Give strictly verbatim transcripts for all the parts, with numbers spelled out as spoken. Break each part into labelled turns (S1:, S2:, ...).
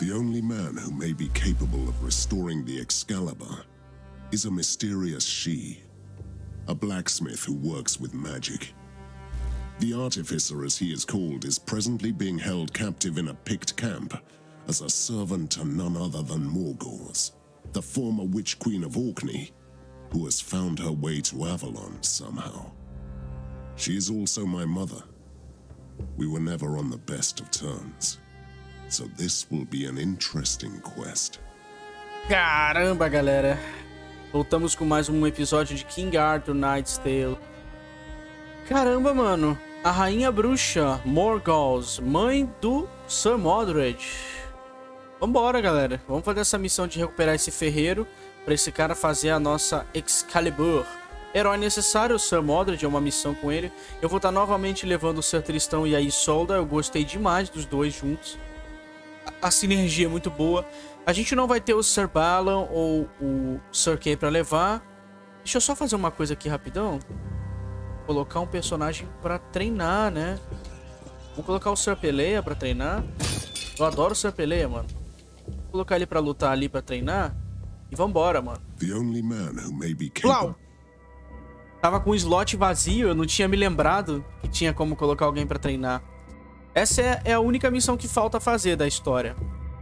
S1: The only man who may be capable of restoring the Excalibur is a mysterious she, a blacksmith who works with magic. The artificer, as he is called, is presently being held captive in a Pict camp as a servant to none other than Morgause, the former Witch Queen of Orkney, who has found her way to Avalon somehow. She is also my mother. We were never on the best of terms, so this will be an interesting quest.
S2: Caramba, galera. Voltamos com mais um episódio de King Arthur Knight's Tale. Caramba, mano. A rainha bruxa, Morgause, mãe do Sir Mordred. Vambora, galera. Vamos fazer essa missão de recuperar esse ferreiro pra esse cara fazer a nossa Excalibur. Herói necessário, o Sir Mordred, é uma missão com ele. Eu vou estar novamente levando o Sir Tristão e a Isolda. Eu gostei demais dos dois juntos. A, a sinergia é muito boa. A gente não vai ter o Sir Balon ou o Sir Kay pra levar. Deixa eu só fazer uma coisa aqui rapidão. Colocar um personagem pra treinar, né? Vou colocar o Sir Peleia pra treinar. Eu adoro o Sir Peleia, mano. Vou colocar ele pra lutar ali pra treinar. E vambora, mano.
S1: The only man who may be capable...
S2: Tava com um slot vazio, eu não tinha me lembrado que tinha como colocar alguém pra treinar. Essa é, é a única missão que falta fazer da história.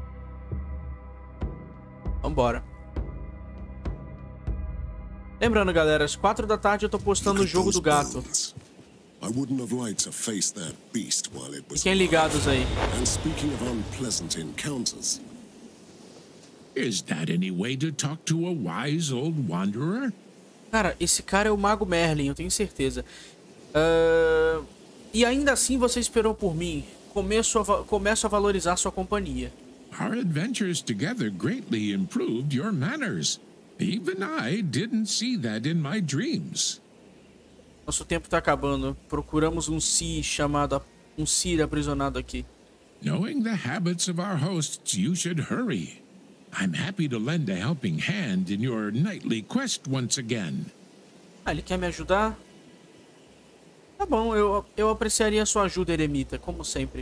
S2: Vambora. Lembrando, galera, às quatro da tarde eu tô postando o jogo do gato. Fiquem ligados aí.
S3: Is that any way to talk to a wise old wanderer?
S2: Cara, esse cara é o Mago Merlin, eu tenho certeza. Uh... E ainda assim você esperou por mim. Começo a, começo a valorizar sua companhia.
S3: Our adventures together greatly improved your manners. Even I didn't see that in my dreams.
S2: Nosso tempo tá acabando. Procuramos um Si chamado... Um Sir aprisionado aqui.
S3: Knowing the habits of our hosts, you should hurry. I'm happy to lend a helping hand in your nightly quest once again.
S2: Ah, ele quer me ajudar? Tá bom, eu, eu apreciaria a sua ajuda, Eremita, como sempre.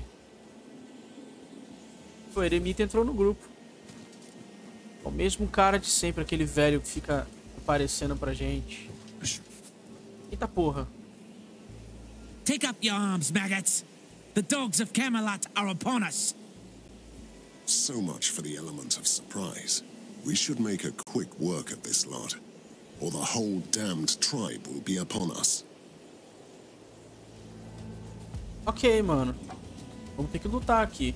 S2: O Eremita entrou no grupo. O mesmo cara de sempre, aquele velho que fica aparecendo pra gente. Eita porra.
S4: Take up your arms, maggots. The dogs of Camelot are upon us.
S1: So much for the element of surprise. We should make a quick work of this lot, or the whole damned tribe will be upon us.
S2: Ok, mano. Vamos ter que lutar aqui.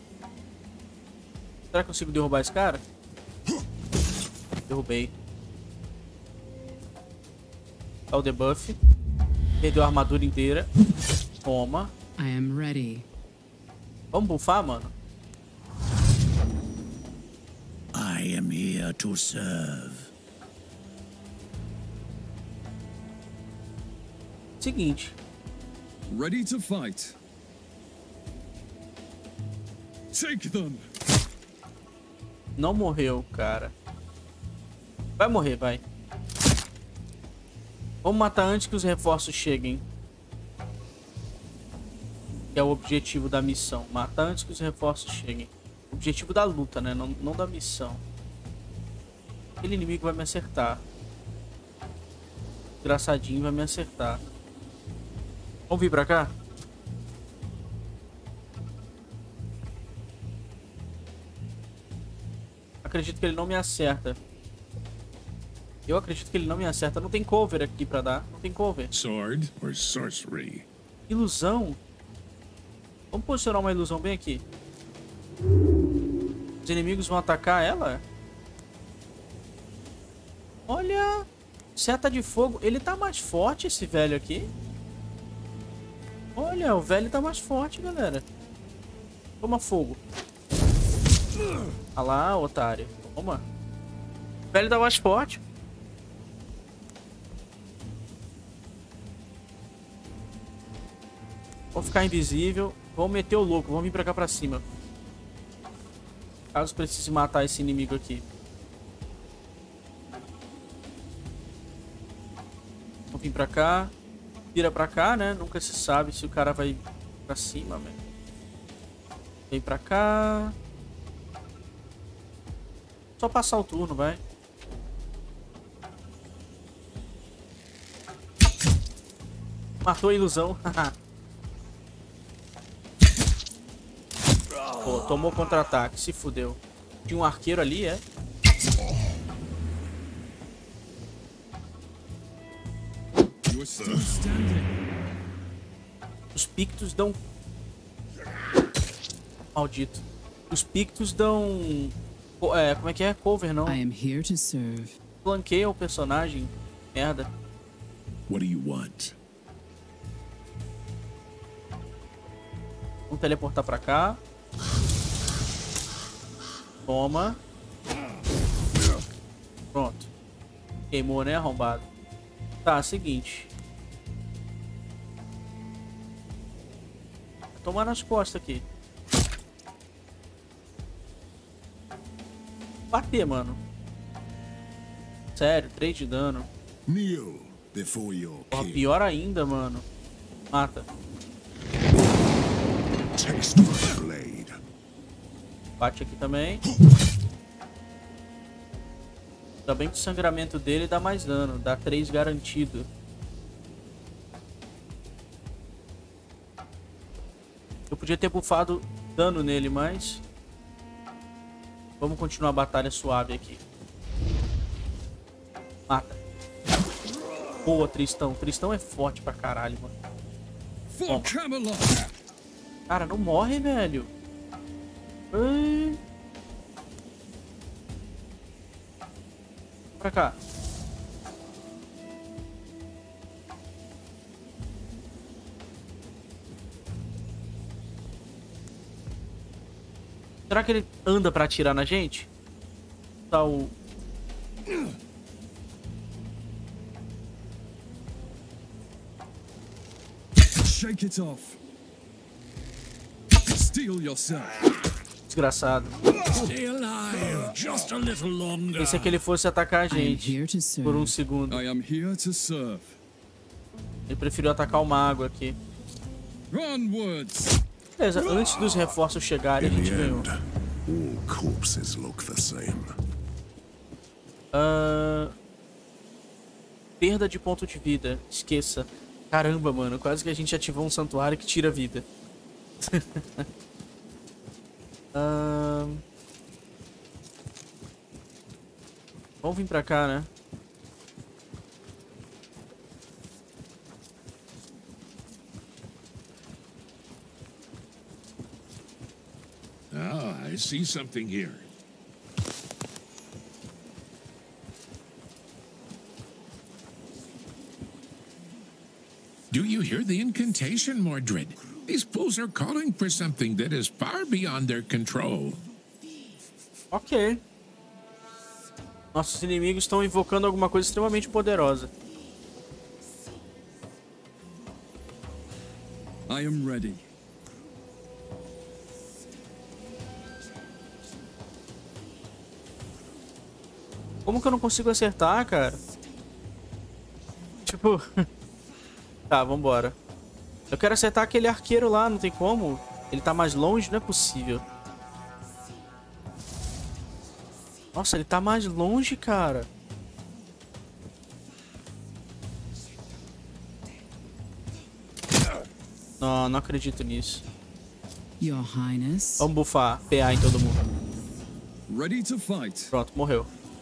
S2: Será que eu consigo derrubar esse cara? Derrubei. Dá o debuff. Perdeu a armadura inteira. Toma.
S5: I am ready.
S2: Vamos buffar, mano?
S4: I am here to serve.
S2: Seguinte.
S6: Ready to fight. Take them.
S2: Não morreu, cara. Vai morrer, vai. Vamos matar antes que os reforços cheguem. Que é o objetivo da missão. Matar antes que os reforços cheguem. Objetivo da luta, né? Não, não da missão. Aquele inimigo vai me acertar. Engraçadinho vai me acertar. Vamos vir pra cá? Acredito que ele não me acerta. Eu acredito que ele não me acerta. Não tem cover aqui pra dar. Não tem cover.
S3: Sword or sorcery?
S2: Ilusão? Vamos posicionar uma ilusão bem aqui. Os inimigos vão atacar ela? Olha! Seta de fogo. Ele tá mais forte, esse velho aqui. Olha, o velho tá mais forte, galera. Toma fogo. Olha lá, otário. Toma. O velho tá mais forte. Vou ficar invisível. Vamos meter o louco. Vamos vir pra cá pra cima. Caso precise matar esse inimigo aqui. Vamos vir pra cá. Vira pra cá, né? Nunca se sabe se o cara vai pra cima, velho. Vem pra cá. só passar o turno, vai. Matou a ilusão. Pô, tomou contra-ataque, se fudeu. Tinha um arqueiro ali, é? Os Pictos dão... Maldito. Os Pictos dão... É, como é que é? Cover, não?
S5: I am here to serve.
S2: Flanqueia o personagem. Merda.
S1: What do you want?
S2: Vamos teleportar pra cá. Toma. Pronto. Queimou, né, arrombado? Tá, seguinte. Vou tomar nas costas aqui. Bater, mano. Sério, três de dano.
S1: Kneel before your
S2: Porra,
S1: king.
S2: pior ainda, mano. Mata.
S1: Taste my blade.
S2: Bate aqui também. Ainda bem que o sangramento dele dá mais dano. Dá três garantido. Eu podia ter bufado dano nele, mas... Vamos continuar a batalha suave aqui. Mata. Boa, Tristão. Tristão é forte pra caralho, mano.
S6: For Camelot!
S2: Cara, não morre, velho. Ai. Pra cá. Será que ele anda pra atirar na gente? Tá o...
S6: Shake it off. Steel yourself.
S2: Desgraçado.
S3: Stay alive just a little longer.
S2: Pensei que ele fosse atacar a
S5: I am
S2: gente
S5: here to serve.
S2: por um segundo.
S6: I am here to serve.
S2: Ele preferiu atacar o mago aqui.
S6: Onwards!
S2: Beleza, antes dos reforços chegarem, a
S1: In
S2: gente
S1: the
S2: ganhou.
S1: end, all corpses look the same.
S2: Ah, perda de ponto de vida. Esqueça. Caramba, mano. Quase que a gente ativou um santuário que tira vida. ah, vamos vir pra cá, né?
S3: Ah, I see something here. Do you hear the incantation, Mordred? These fools are calling for something that is far beyond their control.
S2: Ok. Nossos inimigos estão invocando alguma coisa extremamente poderosa.
S6: I am ready.
S2: Como que eu não consigo acertar, cara? Tipo... Tá, vambora. Eu quero acertar aquele arqueiro lá, não tem como? Ele tá mais longe, não é possível. Nossa, ele tá mais longe, cara. Não, não acredito nisso.
S5: Your Highness.
S2: Vamos bufar P A em todo mundo.
S6: Ready to fight.
S2: Pronto, morreu.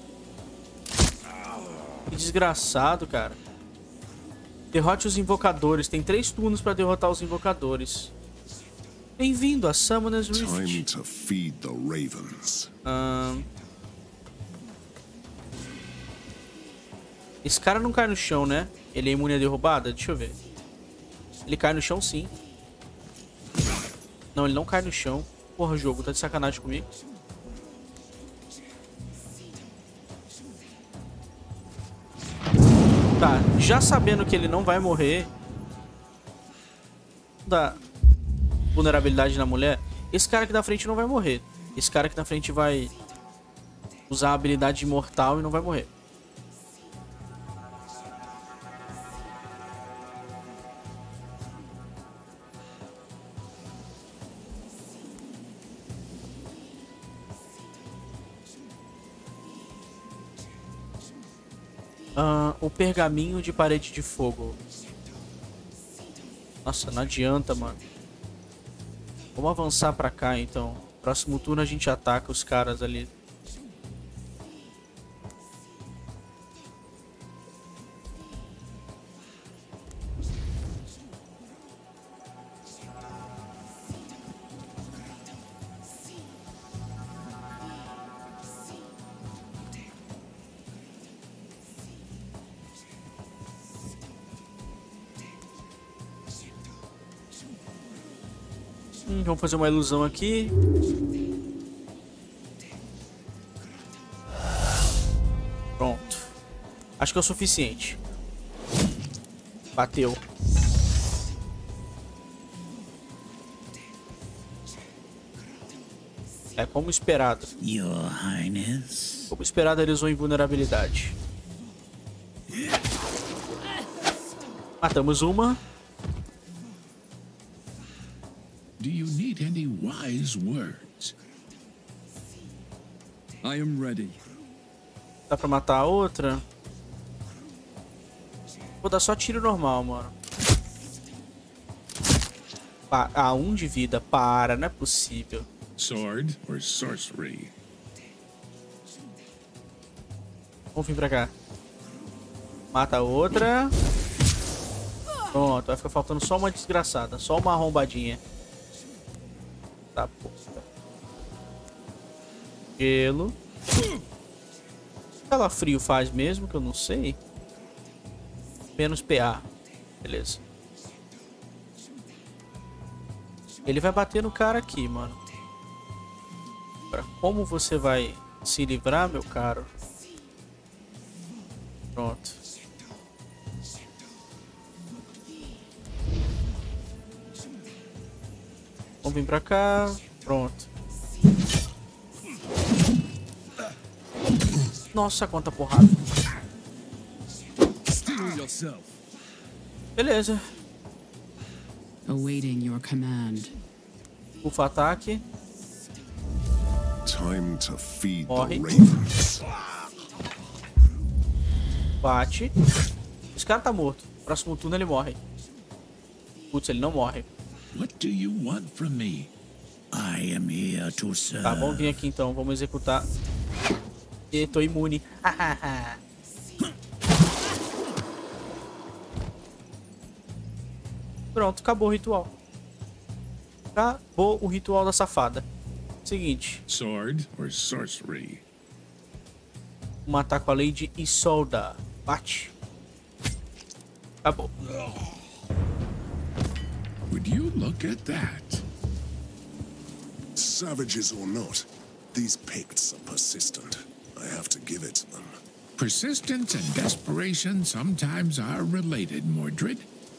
S2: Que desgraçado, cara. Derrote os invocadores. Tem três turnos pra derrotar os invocadores. Bem-vindo a Summoner's
S1: Time
S2: Rift.
S1: to feed the ravens.
S2: Ahn. Esse cara não cai no chão, né? Ele é imune a derrubada? Deixa eu ver. Ele cai no chão, sim. Não, ele não cai no chão. Porra, jogo, tá de sacanagem comigo. Tá, já sabendo que ele não vai morrer da vulnerabilidade na mulher, esse cara aqui da frente não vai morrer. Esse cara aqui na frente vai usar a habilidade imortal e não vai morrer. Ah, o pergaminho de parede de fogo. Nossa, não adianta, mano. Vamos avançar pra cá, então. Próximo turno a gente ataca os caras ali. Hum, vamos fazer uma ilusão aqui. Pronto. Acho que é o suficiente. Bateu. É como esperado.
S4: Your Highness.
S2: Como esperado, ele usou invulnerabilidade. Matamos uma.
S3: Do you need any wise words?
S6: I am ready.
S2: Dá pra matar a outra? Vou dar só tiro normal, mano. Pa ah, um de vida. Para, não é possível.
S3: Sword or sorcery?
S2: Vamos vir pra cá. Mata a outra. Pronto, vai ficar faltando só uma desgraçada. Só uma arrombadinha. Tá, porra. Gelo. O que ela frio faz mesmo, que eu não sei. Menos P A. Beleza. Ele vai bater no cara aqui, mano. Agora, como você vai se livrar, meu caro? Pronto. Vamos vir pra cá. Pronto. Nossa, quanta porrada.
S6: Steel yourself.
S2: Beleza.
S5: Awaiting your command.
S2: Ufa ataque.
S1: Time to feed
S2: Morre.
S1: the ravens.
S2: Bate. Esse cara tá morto. Próximo turno ele morre. Putz, ele não morre.
S3: What do you want from me?
S4: I am here to serve.
S2: Tá, vamos vir aqui então. Vamos executar. E tô imune. Pronto, acabou o ritual. Acabou o ritual da safada. Seguinte.
S3: Sword or sorcery?
S2: Um ataque com a Lady Isolda. Bate. Acabou.
S3: Would you look at that?
S1: Savages or not, these Picts are persistent. I have to give it to them.
S3: Persistence and desperation sometimes are related, Mordred.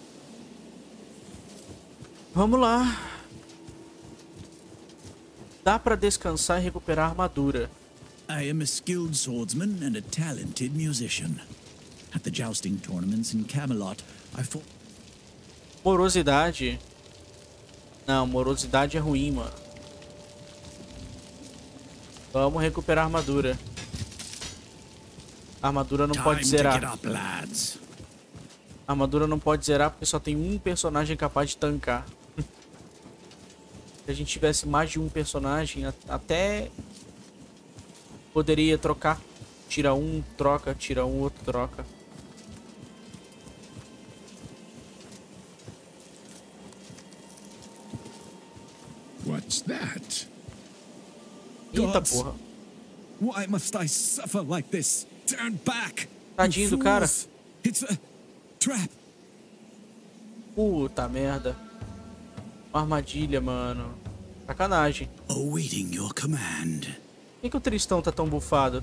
S2: Vamos lá. Dá pra descansar e recuperar a armadura.
S4: I am a skilled swordsman and a talented musician. At the jousting tournaments in Camelot, I fought.
S2: Morosidade. Não, morosidade é ruim, mano. Vamos recuperar a armadura. A armadura não pode zerar.
S4: Up, lads.
S2: A armadura não pode zerar porque só tem um personagem capaz de tancar. Se a gente tivesse mais de um personagem, até poderia trocar. Tira um, troca, tira um, outro, troca.
S3: What's that?
S2: Eita
S6: Gods.
S2: porra.
S6: Why must I suffer like this? Turn back!
S2: Tadinho do
S6: you
S2: cara.
S6: fools. It's a trap.
S2: Puta merda. Uma armadilha, mano. Sacanagem.
S4: Awaiting your command.
S2: Por que, que o Tristão tá tão bufado?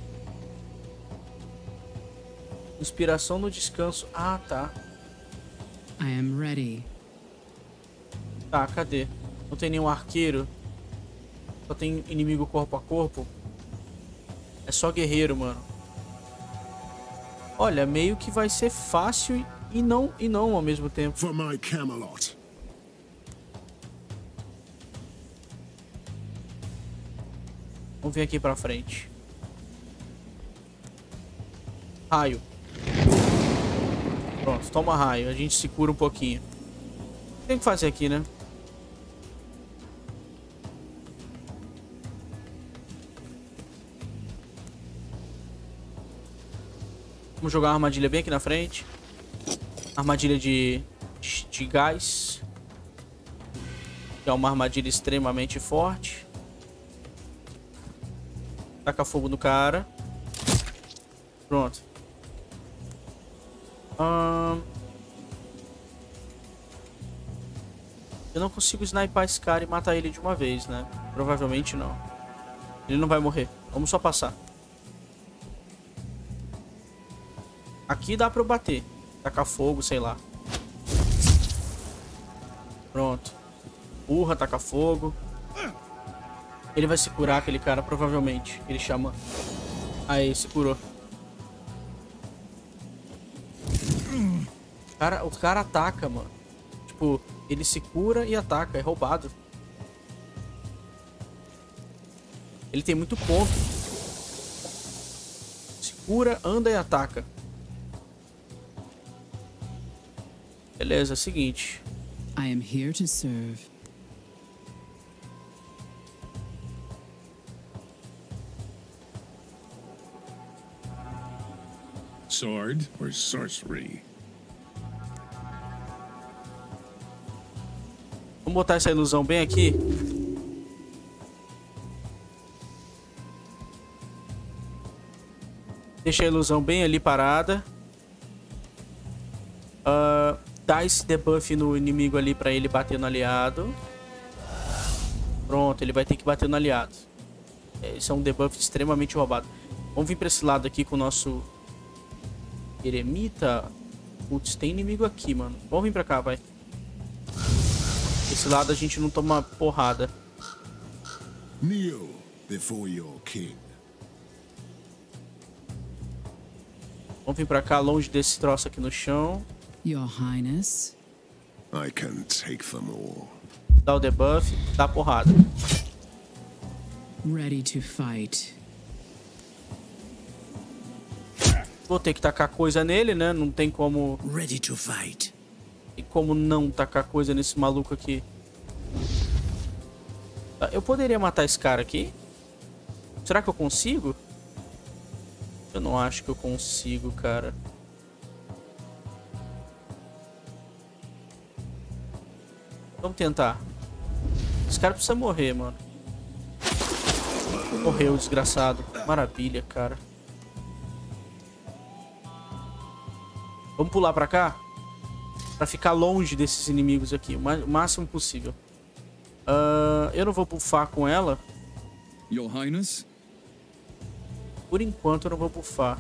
S2: Inspiração no descanso. Ah, tá.
S5: I am ready.
S2: Tá, cadê? Não tem nenhum arqueiro. Só tem inimigo corpo a corpo. É só guerreiro, mano. Olha, meio que vai ser fácil e não, e não ao mesmo tempo.
S1: For my Camelot.
S2: Vamos vir aqui pra frente. Raio. Pronto, toma raio. A gente se cura um pouquinho. Tem que fazer aqui, né? Vamos jogar uma armadilha bem aqui na frente. Armadilha de, de, de gás. Que é uma armadilha extremamente forte. Taca fogo no cara. Pronto. Hum... Eu não consigo snipar esse cara e matar ele de uma vez, né? Provavelmente não. Ele não vai morrer. Vamos só passar. Aqui dá pra eu bater. Tacar fogo, sei lá. Pronto. Urra, taca fogo. Ele vai se curar, aquele cara, provavelmente. Ele chama... Aí, se curou. O cara, o cara ataca, mano. Tipo, ele se cura e ataca. É roubado. Ele tem muito ponto. Se cura, anda e ataca. Beleza, é o seguinte.
S5: I am here to serve.
S3: Sword or sorcery?
S2: Vamos botar essa ilusão bem aqui. Deixa a ilusão bem ali parada. Uh, dá esse debuff no inimigo ali pra ele bater no aliado. Pronto, ele vai ter que bater no aliado. Esse é um debuff extremamente roubado. Vamos vir pra esse lado aqui com o nosso eremita. Putz, tem inimigo aqui, mano. Vamos vir pra cá, vai. Esse lado a gente não toma porrada.
S1: Kneel before your king.
S2: Vamos vir pra cá, longe desse troço aqui no chão.
S5: Your Highness.
S1: I can take them all.
S2: Dá o debuff, dá a porrada.
S5: Ready to fight.
S2: Vou ter que tacar coisa nele, né? Não tem como...
S4: Ready to fight.
S2: Tem como não tacar coisa nesse maluco aqui. Eu poderia matar esse cara aqui? Será que eu consigo? Eu não acho que eu consigo, cara. Vamos tentar. Esse cara precisa morrer, mano. Morreu, desgraçado. Maravilha, cara. Vamos pular pra cá? Pra ficar longe desses inimigos aqui. O máximo possível. Uh, eu não vou buffar com ela.
S6: Your Highness?
S2: Por enquanto eu não vou buffar.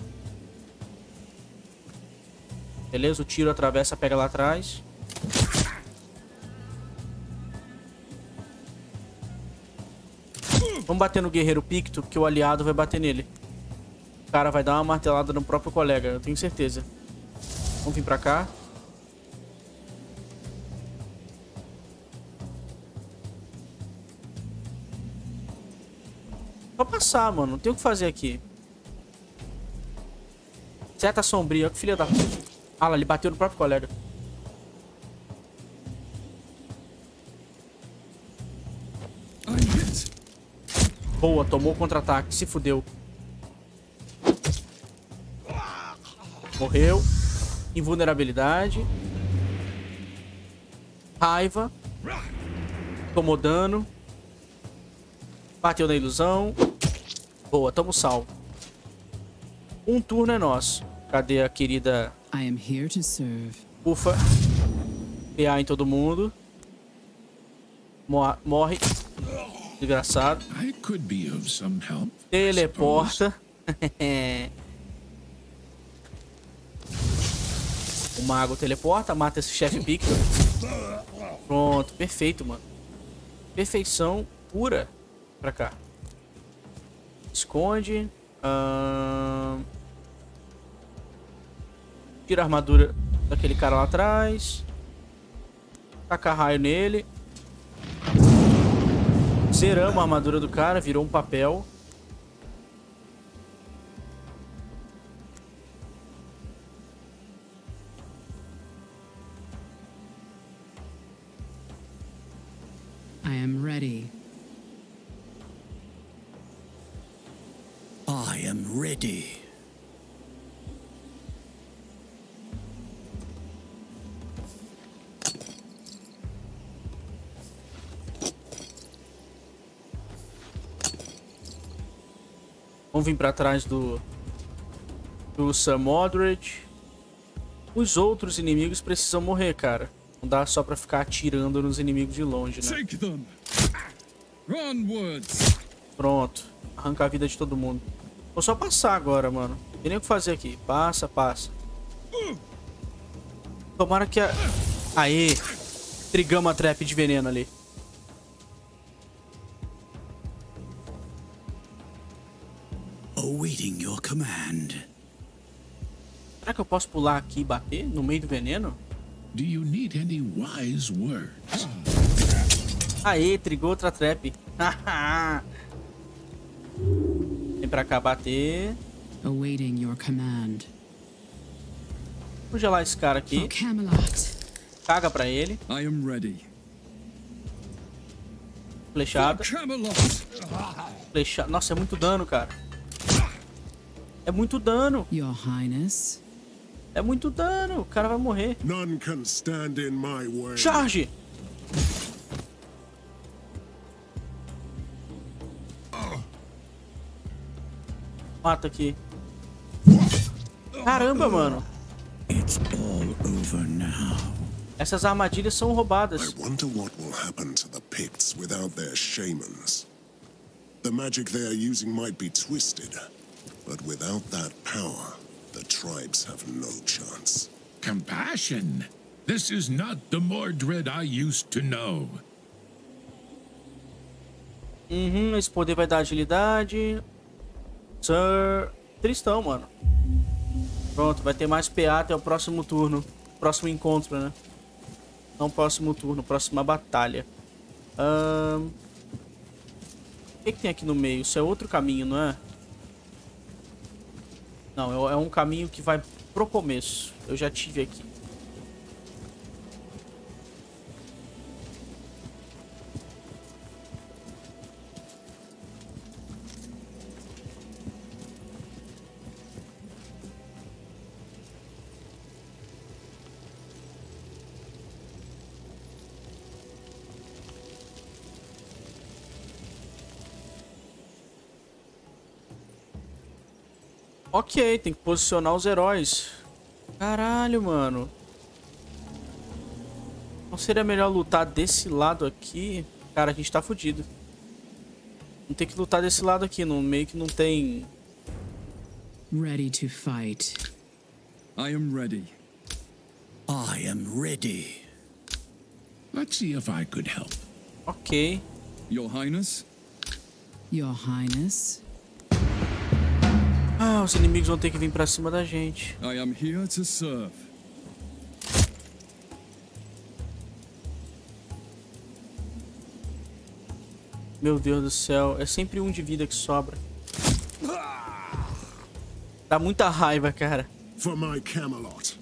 S2: Beleza? O tiro atravessa, pega lá atrás. Vamos bater no guerreiro Picto, porque o aliado vai bater nele. O cara vai dar uma martelada no próprio colega, eu tenho certeza. Vamos vir pra cá. Só passar, mano. Não tem o que fazer aqui. Seta sombria. Olha que filha da... Ah lá, ele bateu no próprio colega. Boa, tomou o contra-ataque. Se fudeu. Morreu. Invulnerabilidade. Raiva. Tomou dano. Bateu na ilusão. Boa, tamo salvo. Um turno é nosso. Cadê a querida...
S5: I am here to serve.
S2: Ufa. P A em todo mundo. Mo- Morre. Desgraçado.
S3: I could be of some help.
S2: Teleporta. O mago teleporta, mata esse chefe Picto. Pronto, perfeito, mano. Perfeição pura. Pra cá. Esconde. Ahn... Tira a armadura daquele cara lá atrás. Taca raio nele. Zeramos a armadura do cara, virou um papel.
S4: I am ready.
S2: Vamos vir pra trás do... do Sir Mordred. Os outros inimigos precisam morrer, cara. Não dá só pra ficar atirando nos inimigos de longe, né?
S6: Take them. Onwards.
S2: Pronto. Arrancar a vida de todo mundo. Vou só passar agora, mano. Não tem nem o que fazer aqui. Passa, passa. Tomara que a... Aê! Trigamos a trap de veneno ali.
S4: Awaiting your command.
S2: Será que eu posso pular aqui e bater no meio do veneno?
S3: Do you need any wise words?
S2: Aê, trigou outra trap. Vem pra cá bater.
S5: Awaiting your command.
S2: Vou gelar esse cara aqui.
S5: For Camelot.
S2: Caga pra ele.
S6: I am ready.
S2: Flechada.
S6: Camelot.
S2: Flechada. Nossa, é muito dano, cara. É muito dano.
S5: Your Highness.
S2: É muito dano. O cara vai morrer.
S1: None can stand in my way.
S2: Charge! Mata aqui. Caramba, mano.
S4: It's all over now.
S2: Essas armadilhas são roubadas.
S1: I wonder what will happen to the Picts without their shamans. The magic they are using might be twisted, but without that power, the tribes have no chance.
S3: Compassion? This is not the Mordred I used to know.
S2: Uhum, esse poder vai dar agilidade. Sir... Tristão, mano. Pronto, vai ter mais P A até o próximo turno. Próximo encontro, né? Não próximo turno, próxima batalha. Ahn... O que, que tem aqui no meio? Isso é outro caminho, não é? Não, é um caminho que vai pro começo. Eu já tive aqui. Ok, tem que posicionar os heróis. Caralho, mano. Não seria melhor lutar desse lado aqui? Cara, a gente tá fudido. Não tem que lutar desse lado aqui, no meio que não tem...
S5: Ready to fight.
S6: I am ready.
S4: I am ready.
S3: Let's see if I could help.
S2: Ok.
S6: Your Highness.
S5: Your Highness.
S2: Ah, os inimigos vão ter que vir pra cima da gente.
S6: I am here to serve.
S2: Meu Deus do céu, é sempre um de vida que sobra. Dá muita raiva, cara.
S1: For my Camelot.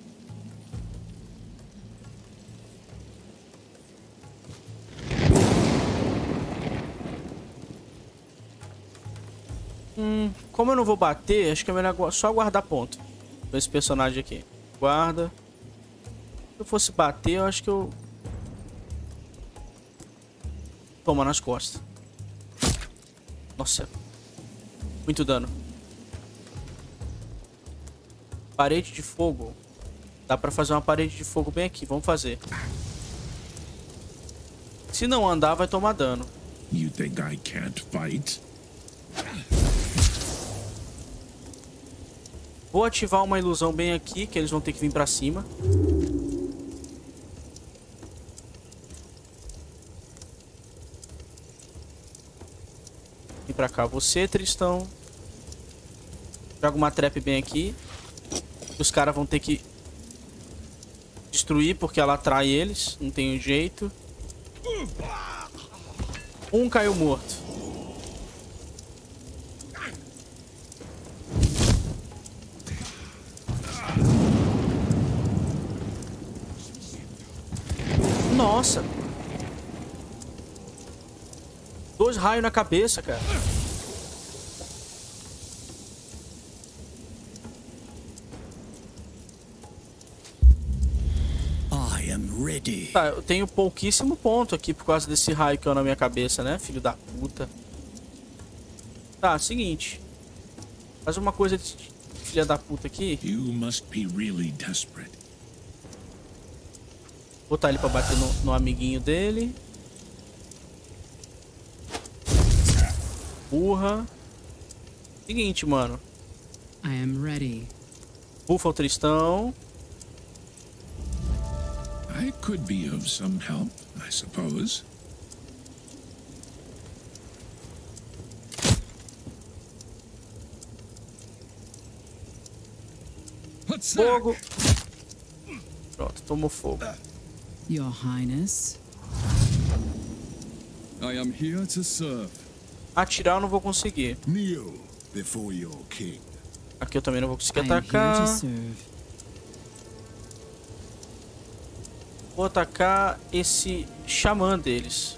S2: Hum, como eu não vou bater, acho que é melhor só guardar ponto. Com esse personagem aqui. Guarda. Se eu fosse bater, eu acho que eu... Toma nas costas. Nossa. Muito dano. Parede de fogo. Dá pra fazer uma parede de fogo bem aqui. Vamos fazer. Se não andar, vai tomar dano.
S3: You think I can't fight?
S2: Vou ativar uma ilusão bem aqui, que eles vão ter que vir pra cima. Vem pra cá você, Tristão. Joga uma trap bem aqui. Os caras vão ter que destruir, porque ela atrai eles. Não tem jeito. Um caiu morto. Nossa. Dois raios na cabeça, cara.
S4: ready.
S2: Tá, eu tenho pouquíssimo ponto aqui por causa desse raio que é na minha cabeça, né? Filho da puta. Tá, seguinte. Faz uma coisa de filha da puta aqui.
S3: You must be really desperate.
S2: Botar ele pra bater no, no amiguinho dele. Burra. Seguinte, mano.
S5: I am ready.
S2: Bufa o Tristão.
S3: I could be of some help, I suppose.
S2: Fogo. Pronto, tomou fogo.
S5: Your Highness.
S6: I am here to serve.
S2: Atirar eu não vou conseguir.
S1: Kneel before your king.
S2: Aqui eu também não vou conseguir
S5: I am here
S2: atacar.
S5: to serve.
S2: Vou atacar esse xamã deles.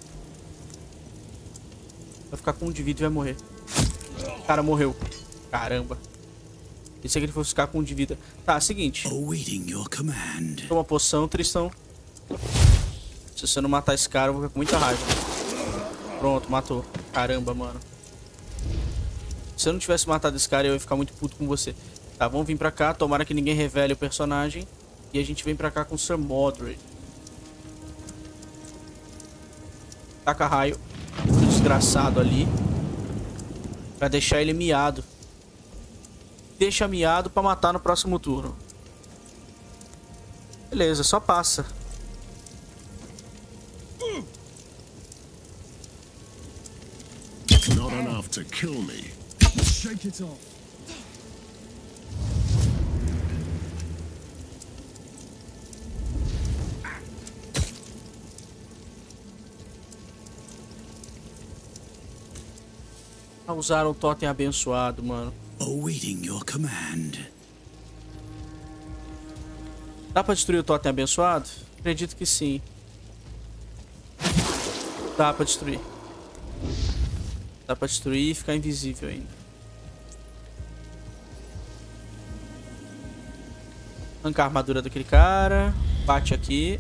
S2: Vai ficar com um de vida e vai morrer. O cara morreu. Caramba. Pensei que ele fosse ficar com um de vida. Tá, seguinte.
S4: Awaiting your command.
S2: Toma poção, Tristão. Se você não matar esse cara, eu vou ficar com muita raiva. Pronto, matou. Caramba, mano. Se eu não tivesse matado esse cara, eu ia ficar muito puto com você. Tá, vamos vir pra cá. Tomara que ninguém revele o personagem. E a gente vem pra cá com o Sir Mordred. Taca raio. O desgraçado ali. Pra deixar ele miado. Deixa miado pra matar no próximo turno. Beleza, só passa.
S1: Not enough to kill me.
S6: Shake it off.
S2: Usaram o totem abençoado, mano.
S4: Awaiting your command.
S2: Dá pra destruir o totem abençoado? Acredito que sim. Dá pra destruir. Dá pra destruir e ficar invisível ainda. Arrancar a armadura daquele cara. Bate aqui.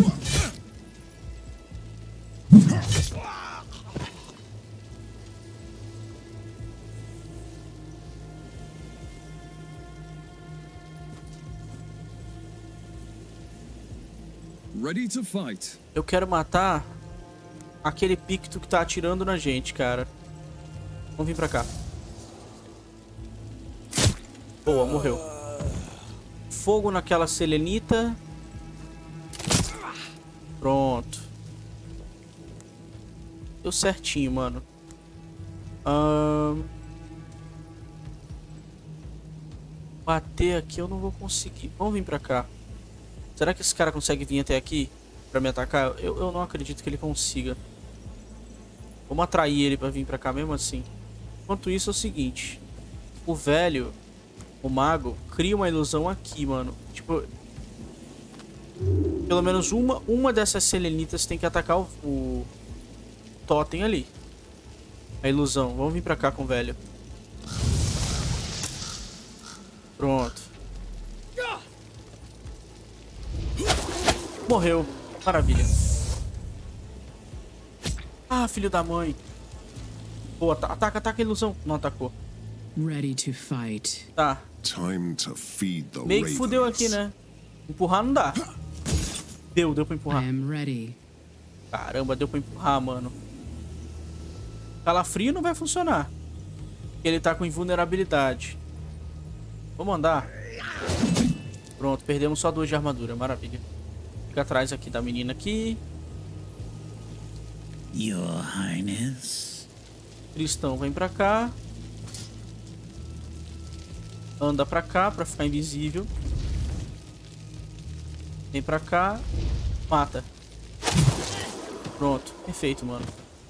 S6: Ready to fight.
S2: Eu quero matar aquele picto que tá atirando na gente, cara. Vamos vir pra cá. Boa, morreu. Fogo naquela selenita. Pronto. Deu certinho, mano. Ahn... Bater aqui eu não vou conseguir. Vamos vir pra cá. Será que esse cara consegue vir até aqui pra me atacar? Eu, eu não acredito que ele consiga. Vamos atrair ele pra vir pra cá mesmo assim. Enquanto isso é o seguinte. O velho, o mago, cria uma ilusão aqui, mano. Tipo... Pelo menos uma, uma dessas selenitas tem que atacar o, o totem ali. A ilusão. Vamos vir pra cá com o velho. Pronto. Morreu. Maravilha. Ah, filho da mãe. Boa, ataca, ataca a ilusão. Não atacou.
S5: Ready to fight.
S2: Tá.
S1: Time to feed the
S2: Meio que fudeu
S1: ravens.
S2: aqui, né? Empurrar não dá. Deu, deu pra empurrar.
S5: I am ready.
S2: Caramba, deu pra empurrar, mano. Calafrio não vai funcionar. Porque ele tá com invulnerabilidade. Vamos andar. Pronto, perdemos só duas de armadura. Maravilha. Fica atrás aqui da menina aqui.
S4: Your Highness.
S2: Tristão vem pra cá. Anda pra cá pra ficar invisível. Vem pra cá. Mata. Pronto. Perfeito, mano.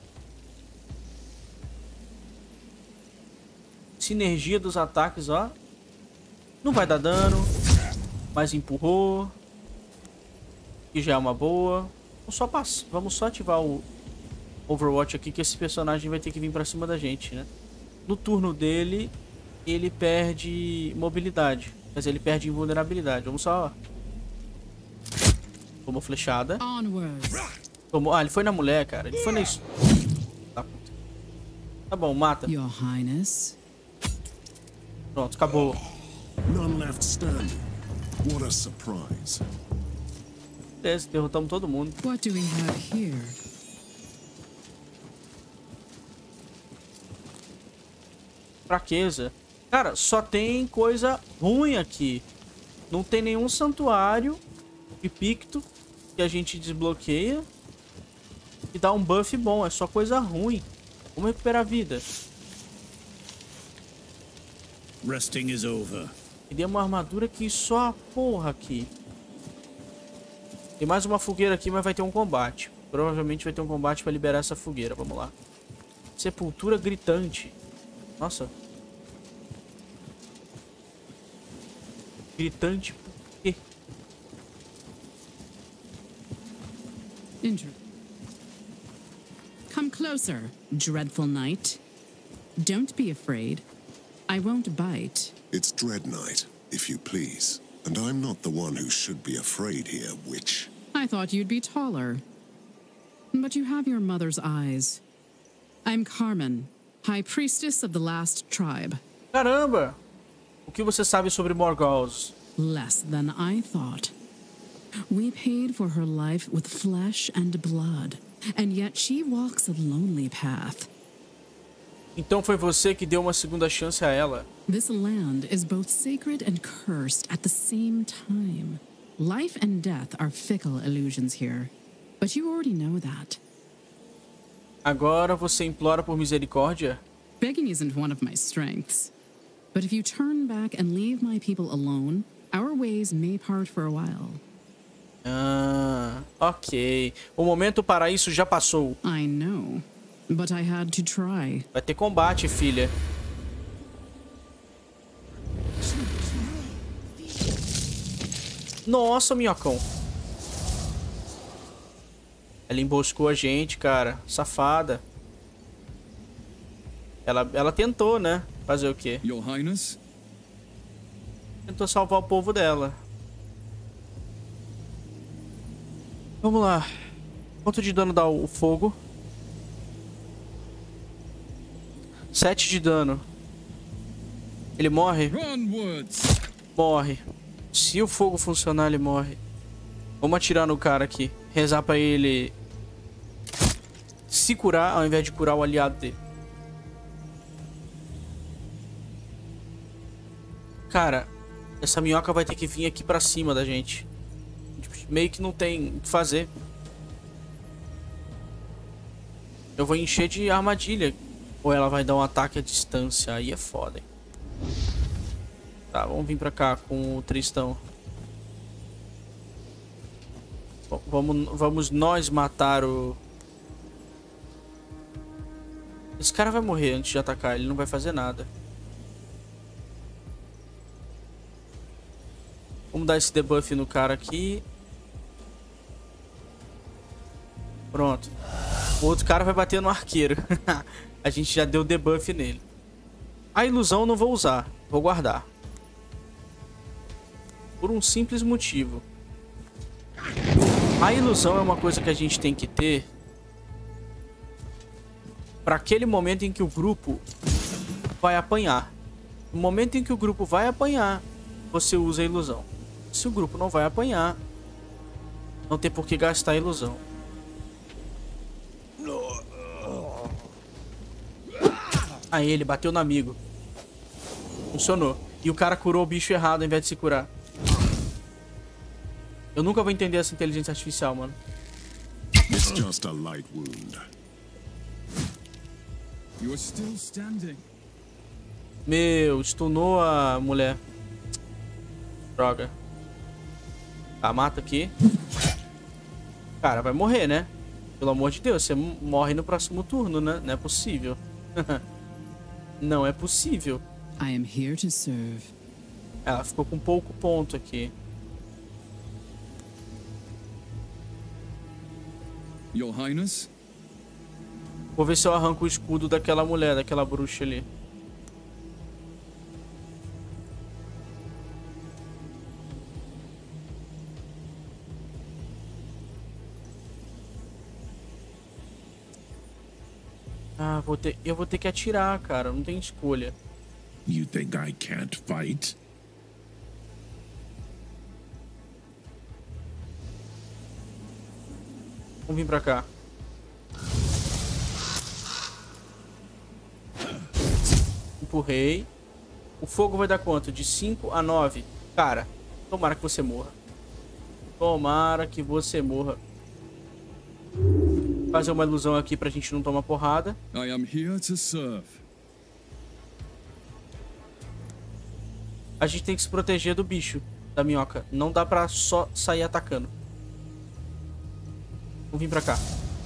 S2: Sinergia dos ataques, ó. Não vai dar dano. Mas empurrou. Que já é uma boa. Vamos só, pass... Vamos só ativar o Overwatch aqui, que esse personagem vai ter que vir pra cima da gente, né? No turno dele, ele perde mobilidade. Mas ele perde invulnerabilidade. Vamos só... Tomou flechada.
S5: Onwards.
S2: Tomou... Ah, ele foi na mulher, cara. Ele foi na... Tá, puta. Tá bom, mata.
S5: Your Highness.
S2: Pronto, acabou.
S1: None left standing. What a surprise.
S2: Beleza, derrotamos todo mundo.
S5: What do we have here?
S2: Fraqueza. Cara, só tem coisa ruim aqui. Não tem nenhum santuário de Picto que a gente desbloqueia e dá um buff bom. É só coisa ruim. Vamos recuperar a vida.
S4: Resting is over.
S2: Queria uma armadura que só a porra aqui. Tem mais uma fogueira aqui, mas vai ter um combate. Provavelmente vai ter um combate pra liberar essa fogueira. Vamos lá. Sepultura gritante. Nossa. Gritante por quê?
S5: Inter. Come closer, dreadful knight. Don't be afraid. I won't bite.
S1: It's Dread Knight, if you please. And I'm not the one who should be afraid here, witch.
S5: I thought you'd be taller. But you have your mother's eyes. I'm Carmen, High Priestess of the Last Tribe.
S2: Caramba! O que você sabe sobre Morgause?
S5: Less than I thought. We paid for her life with flesh and blood, and yet she walks a lonely path.
S2: Então foi você que deu uma segunda chance a ela.
S5: This land is both sacred and cursed at the same time. Life and death are fickle illusions here, but you already know that.
S2: Agora você implora por misericórdia?
S5: Begging isn't one of my strengths. But if you turn back and leave my people alone, our ways may part for a while.
S2: Ah, ok. O momento para isso já passou.
S5: I know, but I had to try.
S2: Vai ter combate, filha. Nossa, minhocão. Ela emboscou a gente, cara. Safada. Ela, ela tentou, né? Fazer o quê?
S6: Your Highness?
S2: Tentou salvar o povo dela. Vamos lá. Quanto de dano dá o fogo? sete de dano. Ele morre?
S6: Onwards!
S2: Morre. Se o fogo funcionar, ele morre. Vamos atirar no cara aqui. Rezar pra ele se curar ao invés de curar o aliado dele. Cara, essa minhoca vai ter que vir aqui pra cima da gente. Meio que não tem o que fazer. Eu vou encher de armadilha. Ou ela vai dar um ataque à distância. Aí é foda, hein? Tá, vamos vir pra cá com o Tristão. Bom, vamos, vamos nós matar o... Esse cara vai morrer antes de atacar. Ele não vai fazer nada. Vamos dar esse debuff no cara aqui. Pronto. O outro cara vai bater no arqueiro. A gente já deu debuff nele. A ilusão eu não vou usar. Vou guardar. Por um simples motivo. A ilusão é uma coisa que a gente tem que ter para aquele momento em que o grupo vai apanhar. No momento em que o grupo vai apanhar, você usa a ilusão. Se o grupo não vai apanhar, não tem por que gastar a ilusão. Aí ele bateu no amigo. Funcionou. E o cara curou o bicho errado ao invés de se curar. Eu nunca vou entender essa inteligência artificial, mano.
S1: It's just a light wound.
S6: You're still standing.
S2: Meu, stunou a mulher. Droga. Tá, mata aqui. Cara, vai morrer, né? Pelo amor de Deus, você morre no próximo turno, né? Não é possível. Não é possível.
S5: I am here to serve.
S2: Ela ficou com pouco ponto aqui.
S6: Your Highness?
S2: Vou ver se eu arranco o escudo daquela mulher, daquela bruxa ali. Ah, vou ter... eu vou ter que atirar, cara. Não tem escolha.
S3: You think I can't fight?
S2: Vamos vir pra cá. Empurrei. O fogo vai dar quanto? De cinco a nove. Cara, tomara que você morra. Tomara que você morra. Vou fazer uma ilusão aqui pra gente não tomar porrada.
S6: I am here to serve.
S2: A gente tem que se proteger do bicho, da minhoca. Não dá pra só sair atacando. Vamos vir pra cá.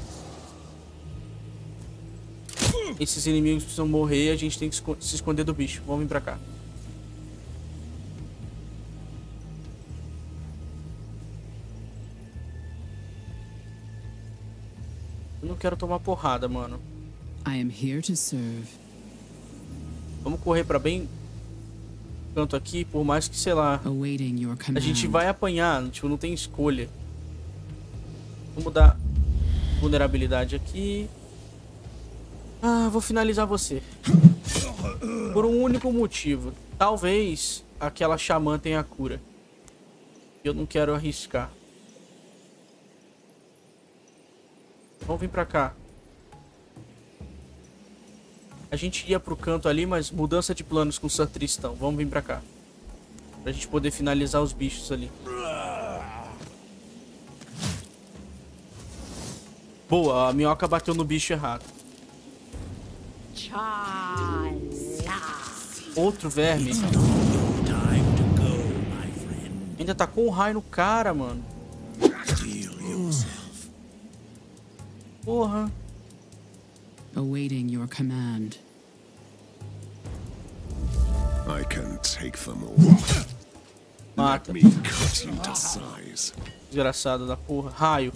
S2: Esses inimigos precisam morrer e a gente tem que se esconder do bicho. Vamos vir pra cá. Eu não quero tomar porrada, mano.
S5: I am here to serve.
S2: Vamos correr pra bem canto aqui, por mais que, sei lá,
S5: Awaiting your command.
S2: a gente vai apanhar, tipo, não tem escolha. Vamos dar vulnerabilidade aqui. Ah, vou finalizar você. Por um único motivo. Talvez aquela xamã tenha cura. Eu não quero arriscar. Vamos vir pra cá. A gente ia pro canto ali, mas mudança de planos com o Sir Tristão. Vamos vir pra cá. Pra gente poder finalizar os bichos ali. Boa, a minhoca bateu no bicho errado. Outro verme. Ainda tá com um raio no cara, mano. Porra.
S5: Awaiting your command.
S1: I can take them all.
S2: Mata.
S1: Let me cut you to size.
S2: Desgraçado da porra. Raio.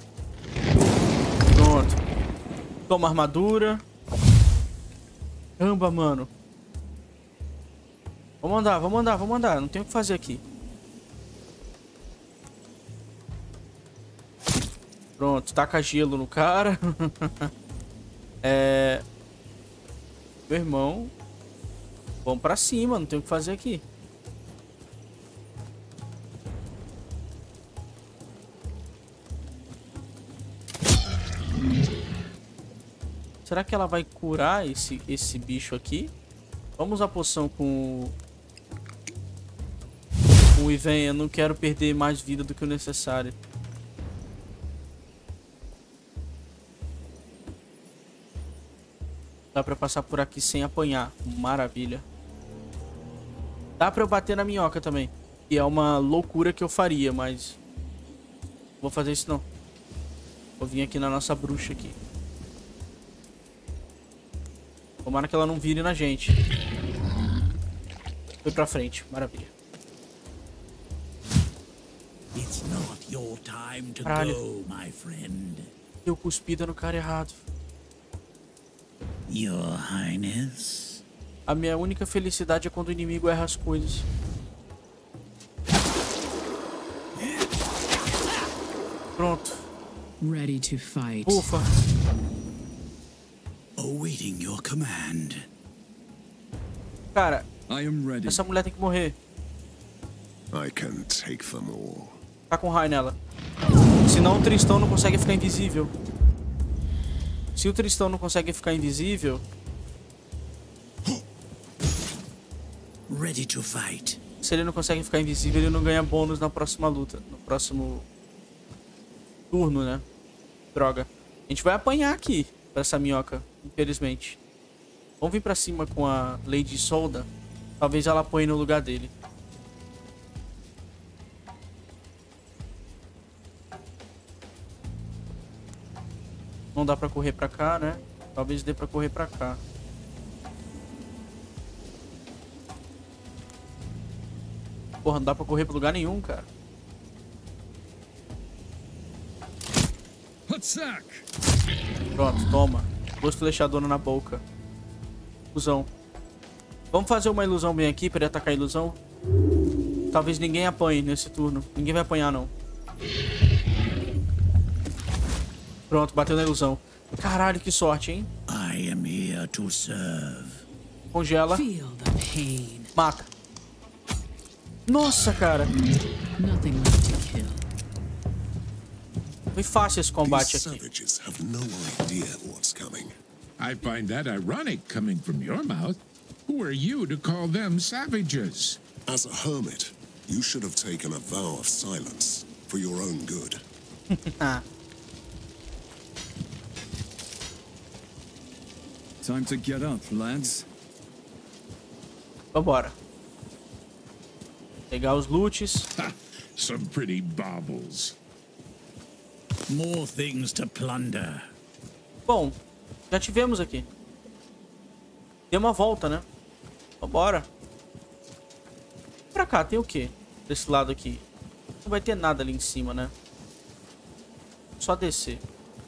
S2: Pronto. Toma armadura. Caramba, mano. Vamos andar, vamos andar, vamos andar. Não tem o que fazer aqui. Pronto, taca gelo no cara. É... Meu irmão. Vamos pra cima, não tem o que fazer aqui. Será que ela vai curar esse, esse bicho aqui? Vamos usar a poção com o... o Iven. Eu não quero perder mais vida do que o necessário. Dá pra passar por aqui sem apanhar. Maravilha. Dá pra eu bater na minhoca também. E é uma loucura que eu faria, mas... não vou fazer isso não. Vou vir aqui na nossa bruxa aqui. Tomara que ela não vire na gente. Foi pra frente. Maravilha.
S4: It's not your time to
S2: Caralho.
S4: go, my friend.
S2: Deu cuspida no cara errado.
S4: Your Highness.
S2: A minha única felicidade é quando o inimigo erra as coisas. Pronto.
S5: Ready to fight.
S2: Ufa.
S4: Awaiting your command.
S2: Cara,
S6: I am ready.
S2: essa mulher tem que morrer.
S1: I can take them all.
S2: Tá com raio nela. Senão o Tristão não consegue ficar invisível. Se o Tristão não consegue ficar invisível...
S4: Ready to fight.
S2: Se ele não consegue ficar invisível, ele não ganha bônus na próxima luta. No próximo turno, né? Droga. A gente vai apanhar aqui pra essa minhoca, infelizmente. Vamos vir pra cima com a Lady Solda. Talvez ela apanhe no lugar dele. Não dá pra correr pra cá, né? Talvez dê pra correr pra cá. Porra, não dá pra correr pra lugar nenhum, cara.
S6: Hutsak!
S2: Pronto, toma. Duas flechadoras na boca. Ilusão. Vamos fazer uma ilusão bem aqui pra ele atacar a ilusão. Talvez ninguém apanhe nesse turno. Ninguém vai apanhar, não. Pronto, bateu na ilusão. Caralho, que sorte, hein?
S4: I I am here to serve.
S2: Congela.
S5: Feel the pain.
S2: Mata. Nossa, cara.
S5: Nothing left to kill.
S2: Foi fácil esse combate
S1: These
S2: aqui.
S1: savages have no idea what's coming.
S3: I find that ironic coming from your mouth. Who are you to call them savages?
S1: As a hermit, you should have taken a vow of silence for your own good.
S6: Time to get up, lads.
S2: Vambora. Pegar os loots.
S3: Ha! Some pretty baubles.
S4: More things to plunder.
S2: Bom, já tivemos aqui. Deu uma volta, né? Vambora. Pra cá, tem o quê? Desse lado aqui. Não vai ter nada ali em cima, né? Só descer.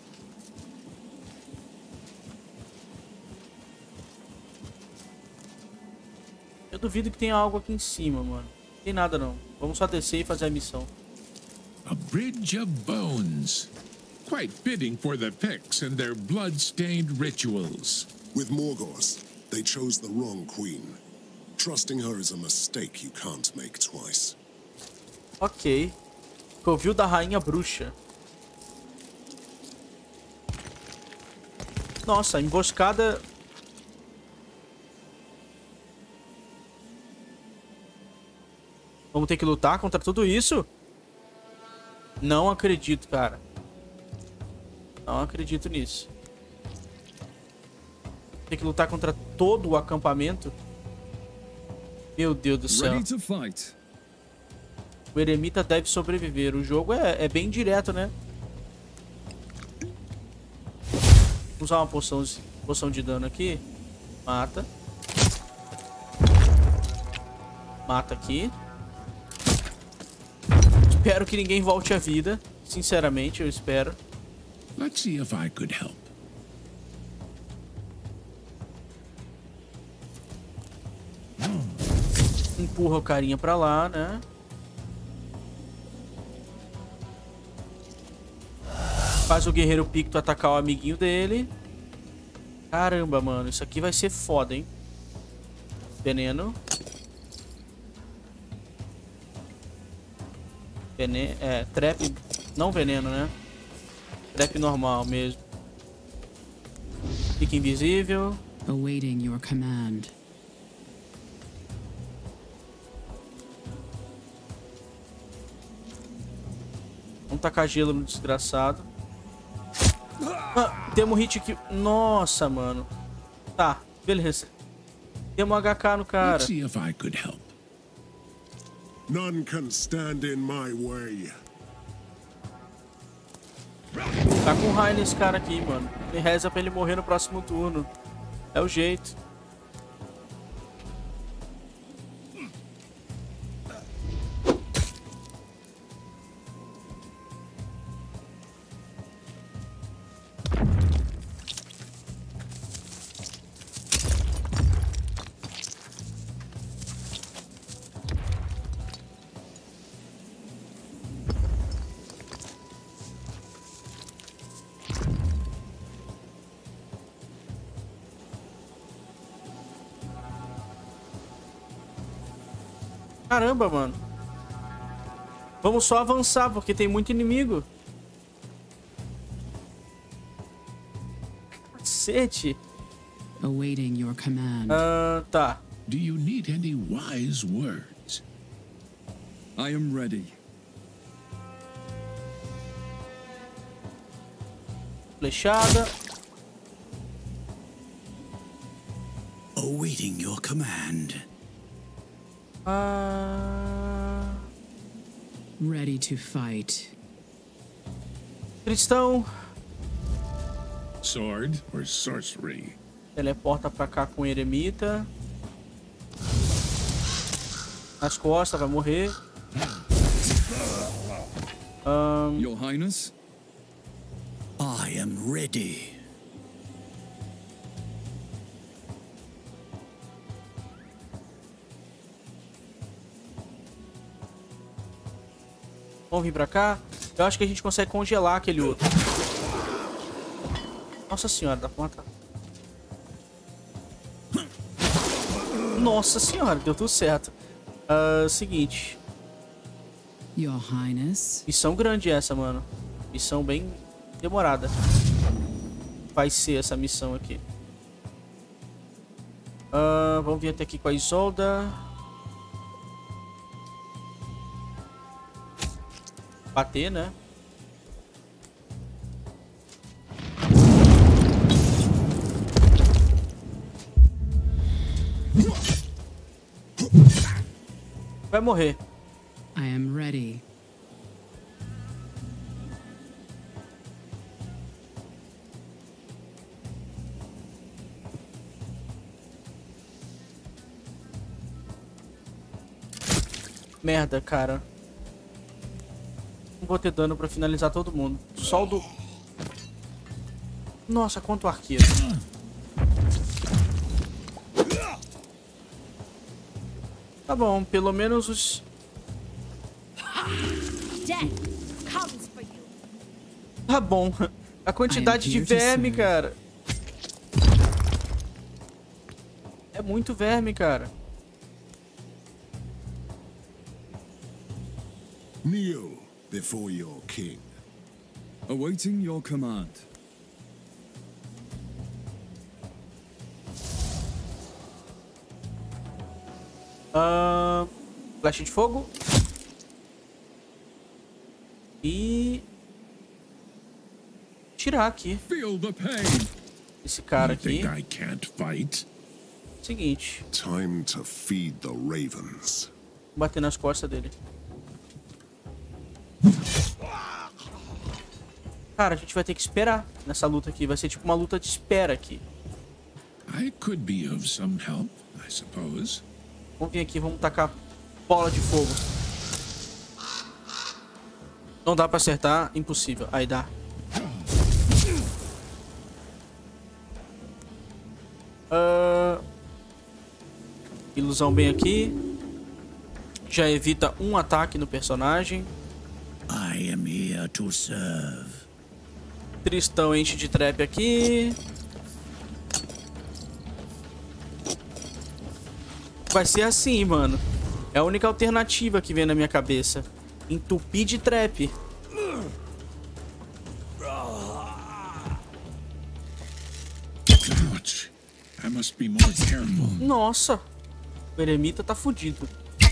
S2: Eu duvido que tenha algo aqui em cima, mano. Não tem nada, não. Vamos só descer e fazer a missão.
S3: A bridge of bones. Quite fitting for the Picts and their blood-stained rituals.
S1: With Morgoth, they chose the wrong queen. Trusting her is a mistake you can't make twice.
S2: Ok. Covil da Rainha Bruxa. Nossa, a emboscada... Vamos ter que lutar contra tudo isso? Não acredito, cara. Não acredito nisso. Tem que lutar contra todo o acampamento? Meu Deus do céu.
S6: Ready to fight.
S2: O eremita deve sobreviver. O jogo é, é bem direto, né? Vou usar uma poção, poção de dano aqui. Mata. Mata aqui. Espero que ninguém volte à vida. Sinceramente, eu espero.
S3: Let's see if I could help.
S2: Empurra o carinha pra lá, né? Faz o guerreiro Picto atacar o amiguinho dele. Caramba, mano. Isso aqui vai ser foda, hein? Veneno. Veneno. É, trap. Não veneno, né? Trap normal mesmo. Fica invisível.
S5: Awaiting your command.
S2: Vamos tacar gelo no desgraçado. Ah, temos um hit aqui. Nossa, mano. Tá, beleza. Temos um H K no cara.
S3: Let's see if I could help.
S1: None can stand in my way.
S2: Tá com raio nesse cara aqui, mano. E reza pra ele morrer no próximo turno. É o jeito. Caramba, mano. Vamos só avançar, porque tem muito inimigo. Cacete.
S5: Awaiting your command.
S2: Ah, tá.
S3: Do you need any wise words?
S6: I am ready.
S2: Flechada.
S4: Awaiting your command.
S2: Ah...
S5: Ready to fight.
S2: Cristão.
S3: Sword or sorcery?
S2: Teleporta pra cá com o eremita. Nas costas, vai morrer. Um...
S6: Your Highness?
S4: I am ready.
S2: Vamos vir pra cá. Eu acho que a gente consegue congelar aquele outro. Nossa senhora, dá pra matar. Nossa senhora, deu tudo certo. Uh, seguinte.
S5: Your Highness.
S2: Missão grande essa, mano. Missão bem demorada. Vai ser essa missão aqui. Uh, vamos vir até aqui com a Isolda. Bater, né? Vai morrer.
S5: I am ready.
S2: Merda, cara. Não vou ter dano pra finalizar todo mundo. Só o do... Nossa, quanto arqueiro. Tá bom, pelo menos os... Tá bom. A quantidade de verme, cara. É muito verme, cara.
S1: Kneel before your king.
S6: Awaiting your command.
S2: Uh, flecha de fogo. E... tirar aqui.
S3: Feel the pain.
S2: Esse cara
S3: You
S2: aqui.
S3: think I can't fight?
S2: Seguinte.
S1: Time to feed the ravens.
S2: Vou bater nas costas dele. Cara, a gente vai ter que esperar nessa luta aqui. Vai ser tipo uma luta de espera aqui.
S3: I could be of some help, I suppose.
S2: Vamos vir aqui, vamos tacar bola de fogo. Não dá pra acertar, impossível. Aí dá. Uh... Ilusão bem aqui. Já evita um ataque no personagem.
S4: I am here to serve.
S2: Tristão enche de trap aqui. Vai ser assim, mano. É a única alternativa que vem na minha cabeça. Entupir de trap.
S3: Ouch. I must be more careful.
S2: Nossa. O eremita tá fudido.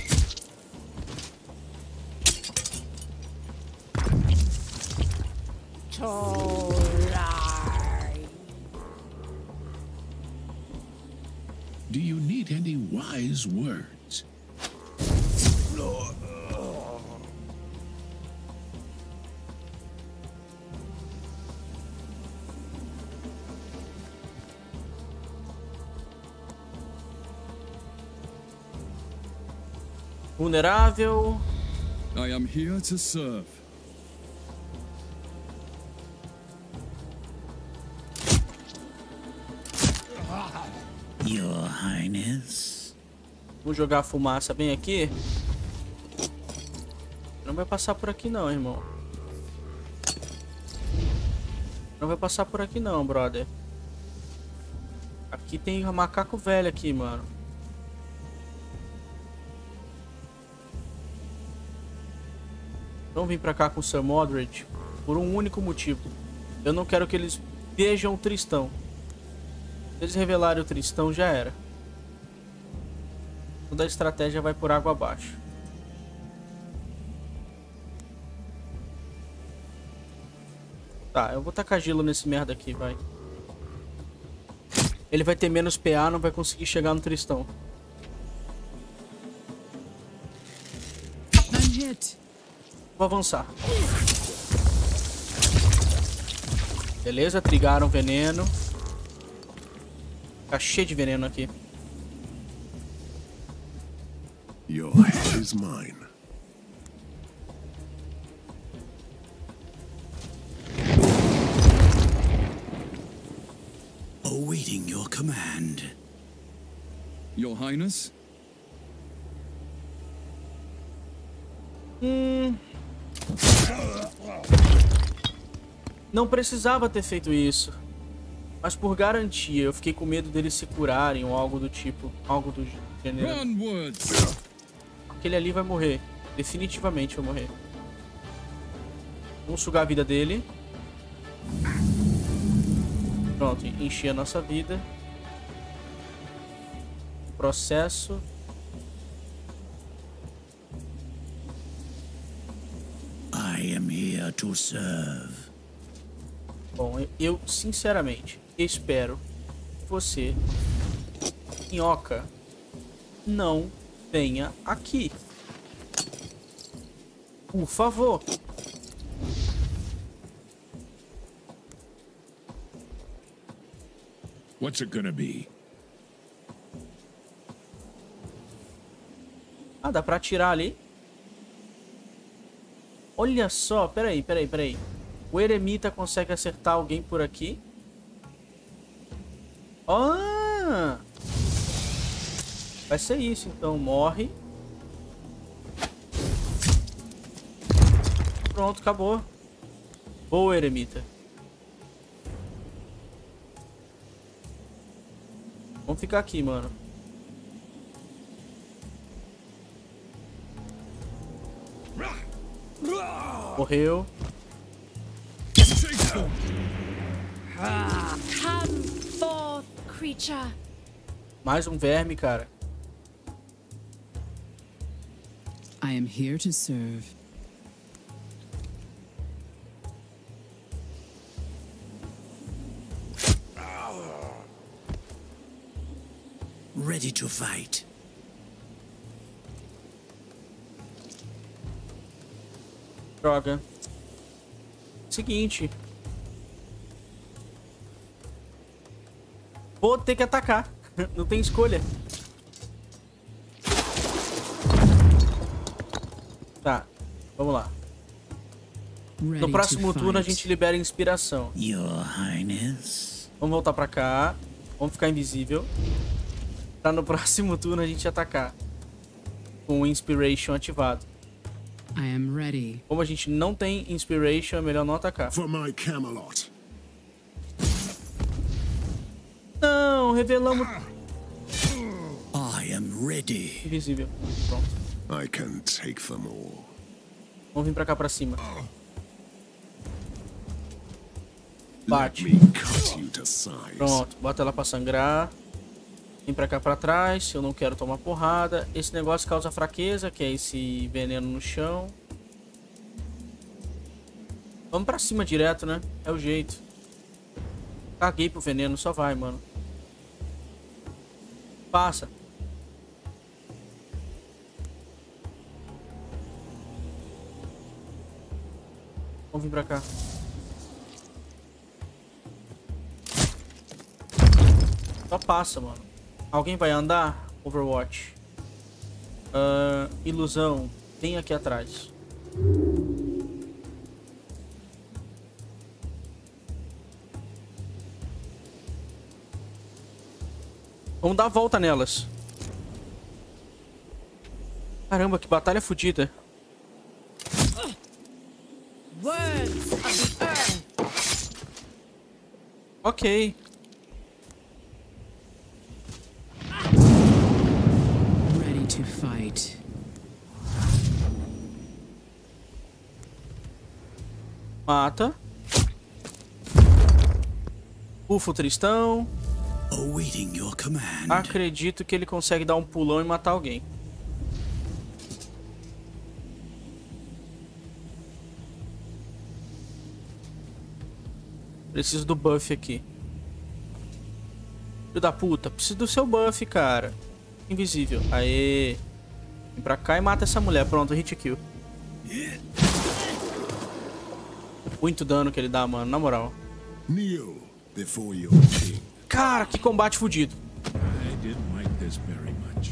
S3: Do you need any wise words?
S2: Vulnerável.
S6: I am here to serve.
S4: Your Highness.
S2: Vou jogar a fumaça bem aqui. Não vai passar por aqui não, irmão. Não vai passar por aqui não, brother. Aqui tem um macaco velho aqui, mano. Vamos vir pra cá com o Sir Mordred por um único motivo. Eu não quero que eles vejam o Tristão. Se eles revelarem o Tristão, já era. Toda a estratégia vai por água abaixo. Tá, eu vou tacar gelo nesse merda aqui, vai. Ele vai ter menos P A, não vai conseguir chegar no Tristão.
S5: I'm hit.
S2: Vou avançar. Beleza, trigaram veneno. Tá cheio de veneno aqui.
S1: Your head is mine.
S4: Awaiting your command.
S6: Your Highness?
S2: Hum... Não precisava ter feito isso. Mas por garantia, eu fiquei com medo deles se curarem ou algo do tipo. Algo do gênero. Aquele ali vai morrer. Definitivamente vai morrer. Vamos sugar a vida dele. Pronto, enchi a nossa vida. Processo.
S4: I am here to serve.
S2: Bom, eu, eu sinceramente espero que você, minhoca, não venha aqui. Por favor.
S3: What's it gonna be?
S2: Ah, dá pra atirar ali. Olha só, peraí, peraí, peraí. O eremita consegue acertar alguém por aqui? Ah! Vai ser isso, então. Morre. Pronto, acabou. Boa, eremita. Vamos ficar aqui, mano. Morreu.
S7: Come forth, creature.
S2: Mais um verme, cara.
S5: I am here to serve.
S4: Ready to fight.
S2: Droga. Seguinte. Vou ter que atacar. Não tem escolha. Tá. Vamos lá. No próximo turno a gente libera inspiração.
S4: Your Highness.
S2: Vamos voltar pra cá. Vamos ficar invisível. Pra no próximo turno a gente atacar. Com o Inspiration ativado.
S5: I am ready.
S2: Como a gente não tem Inspiration, é melhor não atacar.
S1: For my Camelot.
S2: Não, revelamos...
S4: I am ready.
S2: Invisível. Pronto.
S1: I can take them all.
S2: Vamos vir pra cá pra cima.
S1: Let
S2: Bate.
S1: me cut you to size.
S2: Pronto, bota ela pra sangrar. Vem pra cá pra trás, eu não quero tomar porrada. Esse negócio causa fraqueza, que é esse veneno no chão. Vamos pra cima direto, né? É o jeito. Caguei pro veneno, só vai, mano. Passa. Vamos vir pra cá. Só passa, mano. Alguém vai andar? Overwatch. Uh, ilusão. Vem aqui atrás. Vamos dar a volta nelas. Caramba, que batalha fodida.
S7: Words of the earth.
S2: Ok.
S5: Ready to fight.
S2: Mata. Ufa o Tristão.
S4: Awaiting your command.
S2: Acredito que ele consegue dar um pulão e matar alguém. Preciso do buff aqui. Filho da puta, preciso do seu buff, cara. Invisível. Aê. Vem pra cá e mata essa mulher. Pronto, hit kill. Muito dano que ele dá, mano, na moral.
S1: Kneel before your king.
S2: Cara, que combate fudido.
S3: I didn't like this very much.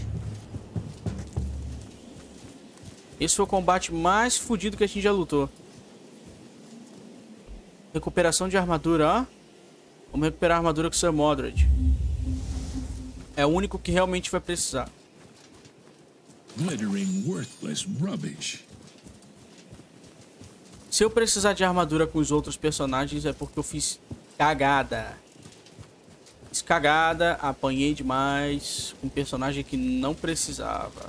S2: Esse foi o combate mais fudido que a gente já lutou. Recuperação de armadura, ó. Vamos recuperar a armadura com o Sir Mordred. É o único que realmente vai precisar.
S3: Glittering, worthless rubbish.
S2: Se eu precisar de armadura com os outros personagens é porque eu fiz cagada. cagada. Apanhei demais. Com um personagem que não precisava.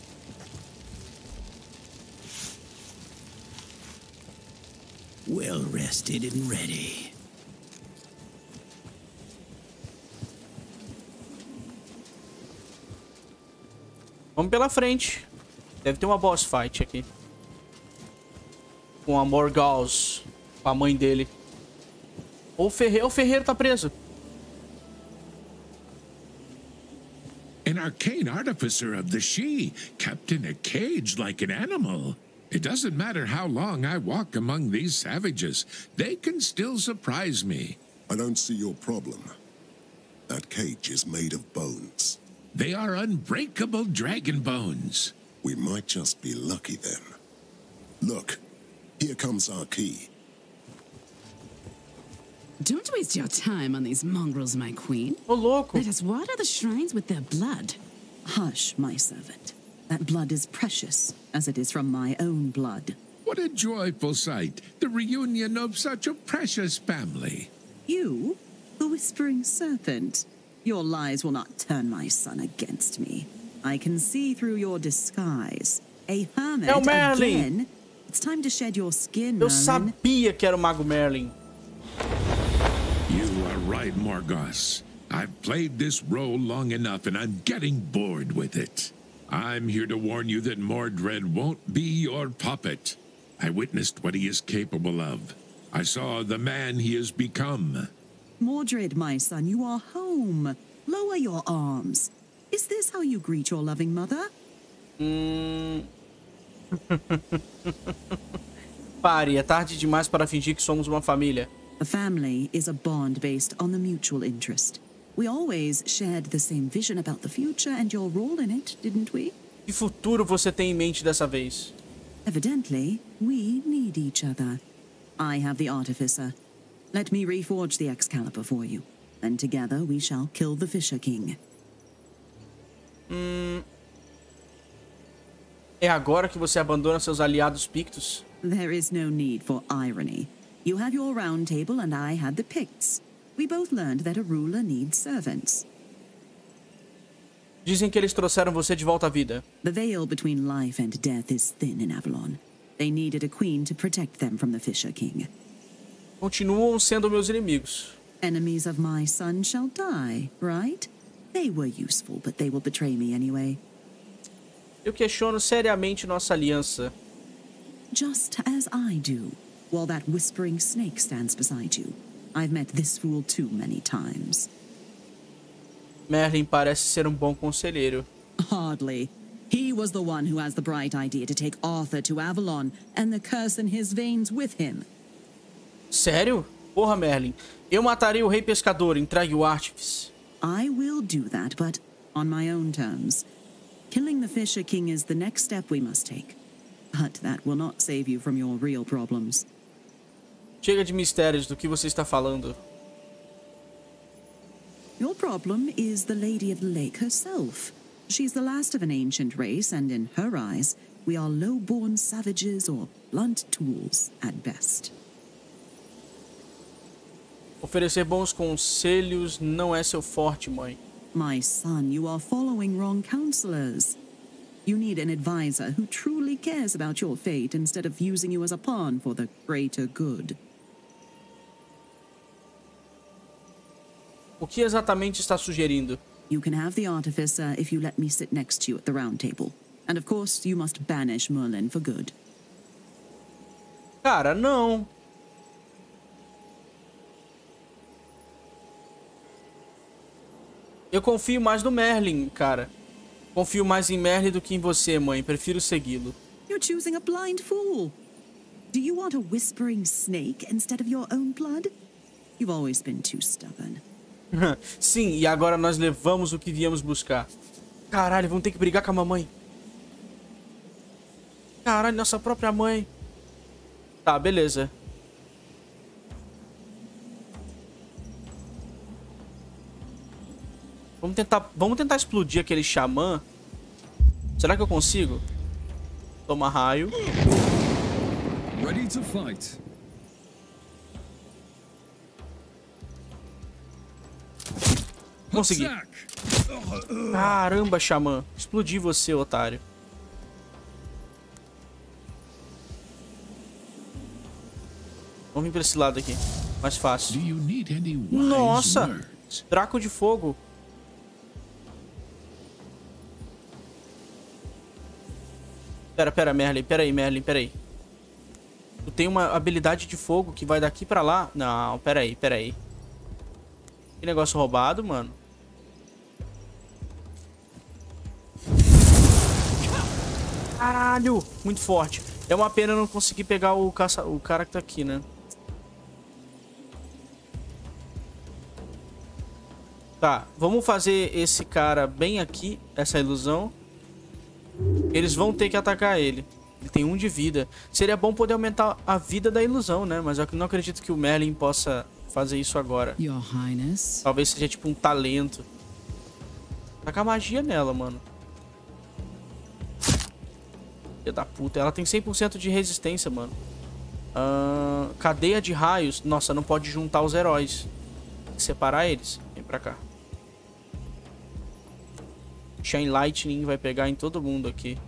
S4: Well rested and ready.
S2: Vamos pela frente. Deve ter uma boss fight aqui. Com a Morgause. Com a mãe dele. Ou o Ferreiro. O Ferreiro tá preso.
S3: An arcane artificer of the She, kept in a cage like an animal. It doesn't matter how long I walk among these savages. They can still surprise me.
S1: I don't see your problem. That cage is made of bones.
S3: They are unbreakable dragon bones.
S1: We might just be lucky then. Look, here comes our key.
S5: Don't waste your time on these mongrels, my queen.
S2: Ô, louco.
S5: Let us water the shrines with their blood.
S8: Hush, my servant. That blood is precious, as it is from my own blood.
S3: What a joyful sight, the reunion of such a precious family.
S8: You, the Whispering Serpent, your lies will not turn my son against me. I can see through your disguise. A hermit
S2: É o Merlin.
S8: again? It's time to shed your skin,
S2: Eu
S8: Merlin.
S2: sabia que era o Mago Merlin.
S3: You are right, Morgause. I've played this role long enough and I'm getting bored with it. I'm here to warn you that Mordred won't be your puppet. I witnessed what he is capable of. I saw the man he has become.
S8: Mordred, my son, you are home. Lower your arms. Is this how you greet your loving mother?
S2: Hum... Pare, é tarde demais para fingir que somos uma família.
S8: A family is a bond based on the mutual interest. We always shared the same vision about the future and your role in it, didn't we?
S2: Que futuro você tem em mente dessa vez?
S8: Evidently, we need each other. I have the Artificer. Let me reforge the Excalibur for you. And together we shall kill the Fisher King.
S2: Hum... É agora que você abandona seus aliados Pictos?
S8: There is no need for irony. You have your round table and I had the Picts. We both learned that a ruler needs servants.
S2: Dizem que eles trouxeram você de volta à vida.
S8: The veil between life and death is thin in Avalon. They needed a queen to protect them from the Fisher King.
S2: Continuam sendo meus inimigos.
S8: Enemies of my son shall die, right? They were useful, but they will betray me anyway.
S2: Eu questiono seriamente nossa aliança.
S8: Just as I do, while that whispering snake stands beside you. I've met this fool too many times.
S2: Merlin parece ser um bom conselheiro.
S8: Hardly. He was the one who has the bright idea to take Arthur to Avalon and the curse in his veins with him.
S2: Sério? Porra, Merlin. Eu matarei o Rei Pescador, entregue o Artífice.
S8: I will do that, but on my own terms. Killing the Fisher King is the next step we must take. But that will not save you from your real problems.
S2: Chega de mistérios, do que você está falando?
S8: Your problem is the Lady of the Lake herself. She's the last of an ancient race, and in her eyes, we are low-born savages or blunt tools at best.
S2: Oferecer bons conselhos não é seu forte, mãe.
S8: My son, you are following wrong counselors. You need an advisor who truly cares about your fate instead of using you as a pawn for the greater good.
S2: O que exatamente está sugerindo?
S8: You can have the Artificer if you let me sit next to you at the round table. And of course, you must banish Merlin for good.
S2: Cara, não. Eu confio mais no Merlin, cara. Confio mais em Merlin do que em você, mãe. Prefiro segui-lo.
S8: You're choosing a blind fool. Do you want a whispering snake instead of your own blood? You've always been too stubborn.
S2: Sim, e agora nós levamos o que viemos buscar. Caralho, vamos ter que brigar com a mamãe. Caralho, nossa própria mãe. Tá, beleza. Vamos tentar, vamos tentar explodir aquele xamã. Será que eu consigo? Toma raio.
S6: Ready to fight.
S2: Consegui. Caramba, Xamã. Explodi você, otário. Vamos vir pra esse lado aqui. Mais fácil. Nossa! Draco de fogo. Pera, pera, Merlin. Pera aí, Merlin. Pera aí. Tu tem uma habilidade de fogo que vai daqui pra lá? Não, pera aí, pera aí. Que negócio roubado, mano. Caralho! Muito forte. É uma pena eu não conseguir pegar o, caça... o cara que tá aqui, né? Tá, vamos fazer esse cara bem aqui, essa ilusão. Eles vão ter que atacar ele. Ele tem um de vida. Seria bom poder aumentar a vida da ilusão, né? Mas eu não acredito que o Merlin possa fazer isso agora.
S5: Your Highness.
S2: Talvez seja tipo um talento. Tacar magia nela, mano. Filha da puta. Ela tem cem por cento de resistência, mano. Uh, cadeia de raios. Nossa, não pode juntar os heróis. Tem que separar eles. Vem pra cá. Shine Lightning vai pegar em todo mundo aqui.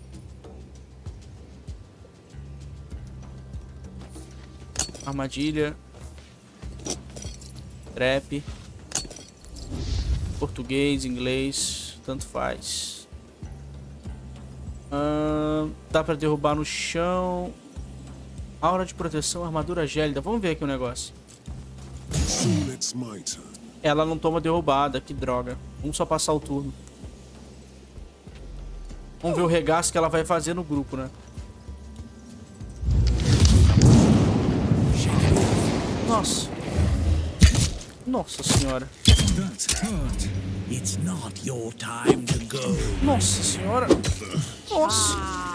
S2: Armadilha. Trap. Português, inglês. Tanto faz. Uh, dá pra derrubar no chão. Aura de proteção, armadura gélida. Vamos ver aqui o negócio. Ela não toma derrubada, que droga. Vamos só passar o turno. Vamos ver o regaço que ela vai fazer no grupo, né? Nossa. Nossa senhora. Nossa senhora. Nossa.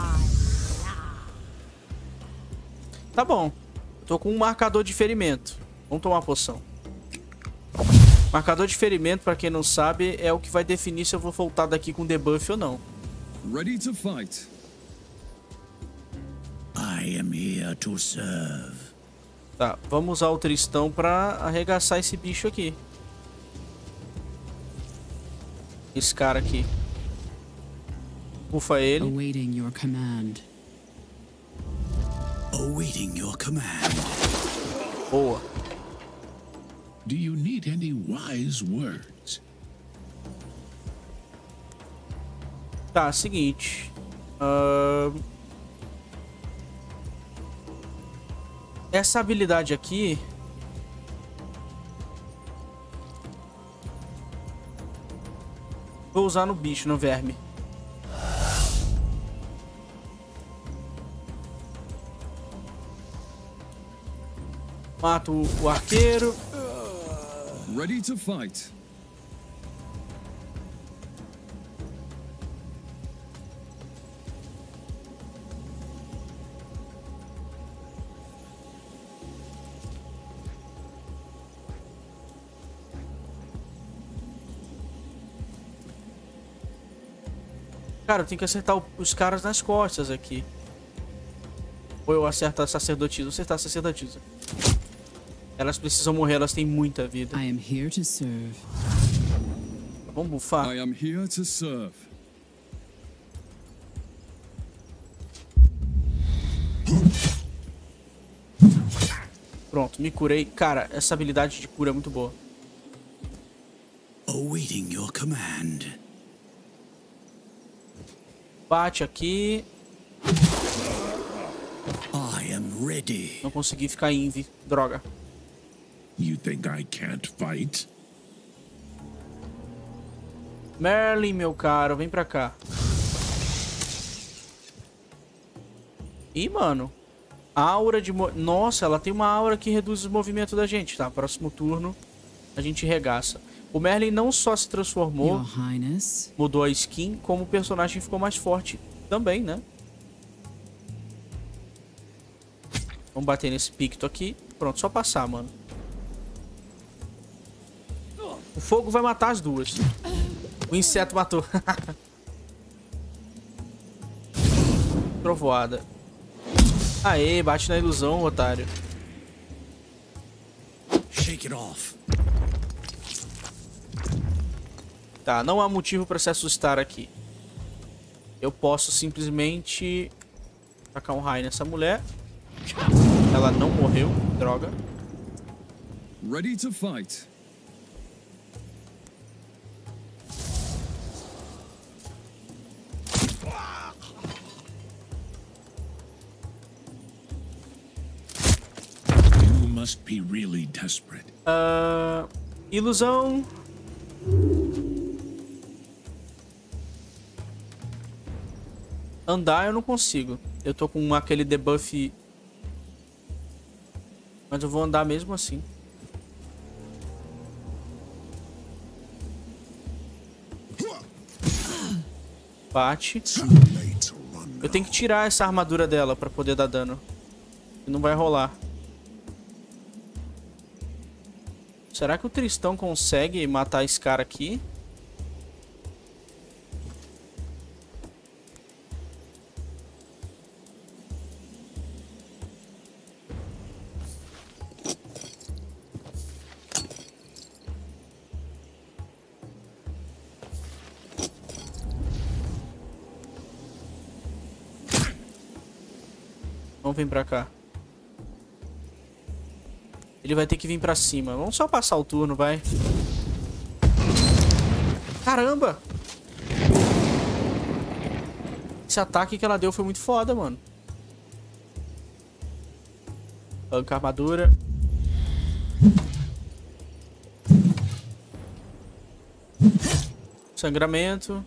S2: Tá bom. Tô com um marcador de ferimento. Vamos tomar a poção. Marcador de ferimento, pra quem não sabe, é o que vai definir se eu vou voltar daqui com debuff ou não.
S6: Ready to fight.
S4: I am here to serve.
S2: Tá, vamos usar o Tristão pra arregaçar esse bicho aqui. Esse cara aqui. Bufa ele.
S5: Awaiting your command.
S4: Awaiting your command.
S2: Boa.
S3: Do you need any wise words?
S2: Tá, seguinte. Uh... Essa habilidade aqui... Vou usar no bicho, no verme. Mato o arqueiro.
S6: Ready to fight.
S2: Cara, eu tenho que acertar os caras nas costas aqui. Ou eu acerto a sacerdotisa. Acertar a sacerdotisa. Elas precisam morrer, elas têm muita vida.
S5: I am here to serve.
S2: Vamos bufar.
S6: I am here to serve.
S2: Pronto, me curei. Cara, essa habilidade de cura é muito boa.
S4: Awaiting your command.
S2: Bate aqui.
S4: I am ready.
S2: Não consegui ficar invi. Droga.
S3: You think I can't fight?
S2: Merlin, meu caro, vem pra cá. Ih, mano. Aura de... Mo... Nossa, ela tem uma aura que reduz o movimento da gente. Tá, próximo turno a gente regaça. O Merlin não só se transformou,
S5: Your Highness.
S2: mudou a skin, como o personagem ficou mais forte também, né? Vamos bater nesse picto aqui. Pronto, só passar, mano. O fogo vai matar as duas. O inseto matou. Trovoada. Aê, bate na ilusão, otário.
S4: Shake it off.
S2: Tá, não há motivo pra se assustar aqui. Eu posso simplesmente tacar um raio nessa mulher. Ela não morreu, droga.
S6: Ready to fight.
S3: You must be really desperate.
S2: Uh, ilusão. Andar eu não consigo. Eu tô com aquele debuff. Mas eu vou andar mesmo assim. Bate. Eu tenho que tirar essa armadura dela pra poder dar dano. E não vai rolar. Será que o Tristão consegue matar esse cara aqui? Vamos vir pra cá. Ele vai ter que vir pra cima. Vamos só passar o turno, vai. Caramba! Esse ataque que ela deu foi muito foda, mano. Arranca a armadura. Sangramento.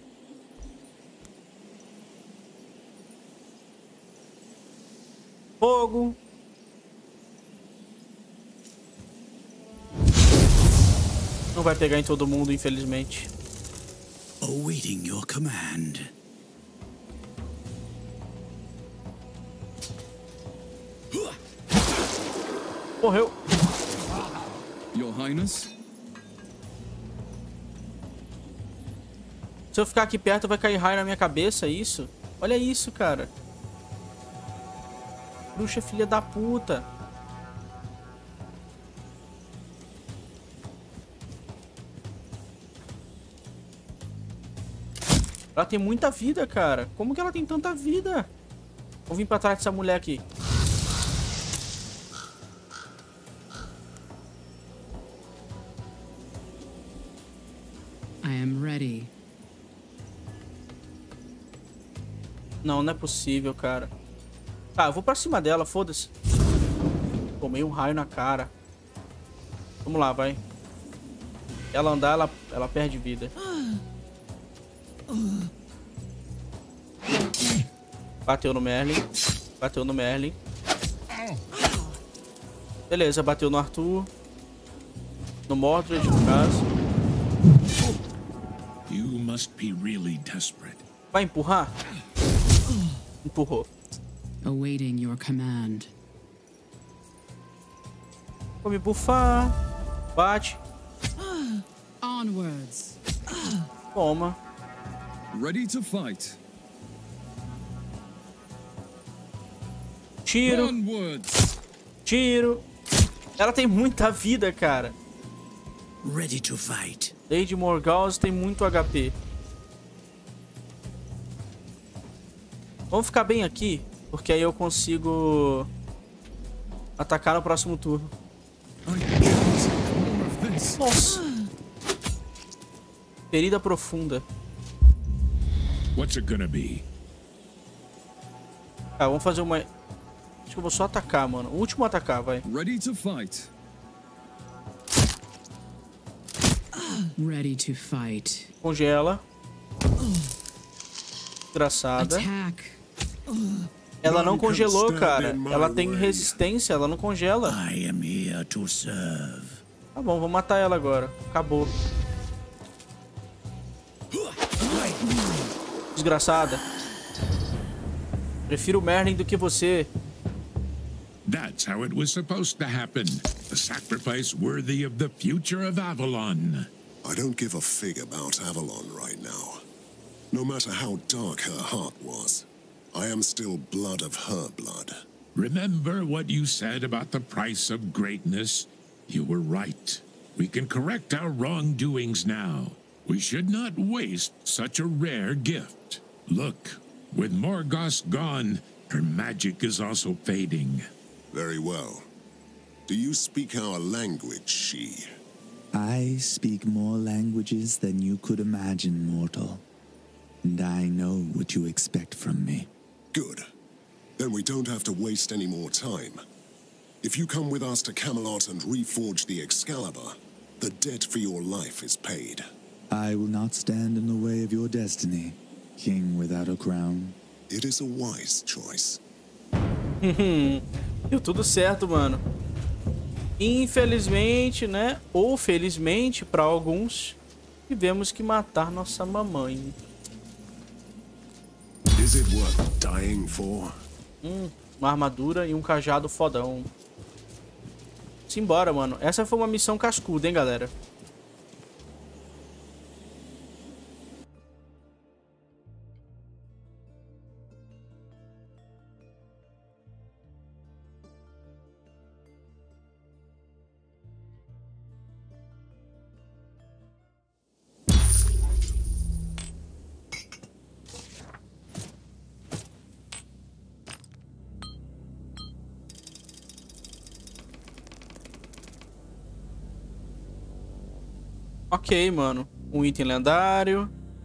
S2: Fogo. Não vai pegar em todo mundo, infelizmente.
S4: Awaiting your command.
S2: Morreu.
S6: Your Highness.
S2: Se eu ficar aqui perto, vai cair raio na minha cabeça, é isso? Olha isso, cara. Bruxa filha da puta. Ela tem muita vida, cara. Como que ela tem tanta vida? Vou vir pra trás dessa mulher aqui.
S5: I am ready.
S2: Não, não é possível, cara. Tá, eu vou pra cima dela, foda-se. Tomei um raio na cara. Vamos lá, vai. Ela andar, ela, ela perde vida. Bateu no Merlin. Bateu no Merlin. Beleza, bateu no Arthur. No Mordred, no caso.
S3: You must be really desperate.
S2: Vai empurrar? Empurrou.
S5: Awaiting your command.
S2: Vou me buffar. Bate.
S5: Onwards.
S2: Toma.
S6: Ready to fight.
S2: Tiro.
S6: Onwards.
S2: Tiro. Ela tem muita vida, cara.
S4: Ready to fight.
S2: Lady Morgause tem muito H P. Vamos ficar bem aqui, porque aí eu consigo atacar no próximo turno. Nossa. Ferida profunda.
S3: What's it gonna be?
S2: Tá, vamos fazer uma... Acho que eu vou só atacar, mano. O último atacar, vai.
S6: Ready to fight.
S5: Ready to fight.
S2: Congela. Desgraçada.
S5: Attack.
S2: Ela não congelou, cara. Ela tem resistência, ela não congela.
S4: I am here to serve.
S2: Tá bom, vou matar ela agora. Acabou. Desgraçada. Prefiro o Merlin do que você.
S3: That's how it was supposed to happen. A sacrifice worthy of the future of Avalon.
S1: I don't give a fig about Avalon right now. No matter how dark her heart was, I am still blood of her blood.
S3: Remember what you said about the price of greatness? You were right. We can correct our wrongdoings now. We should not waste such a rare gift. Look, with Morgoth gone, her magic is also fading.
S1: Very well. Do you speak our language, she?
S9: I speak more languages than you could imagine, mortal. And I know what you expect from me.
S1: Good. Then we don't have to waste any more time. If you come with us to Camelot and reforge the Excalibur, the debt for your life is paid.
S9: I will not stand in the way of your destiny, king without a crown.
S1: It is a wise choice.
S2: Deu tudo certo, mano. Infelizmente, né? Ou felizmente, para alguns, tivemos que matar nossa mamãe.
S1: Is it worth dying for?
S2: Hum, uma armadura e um cajado fodão. Simbora, mano. Essa foi uma missão cascuda, hein, galera? Ok, mano. Um item lendário.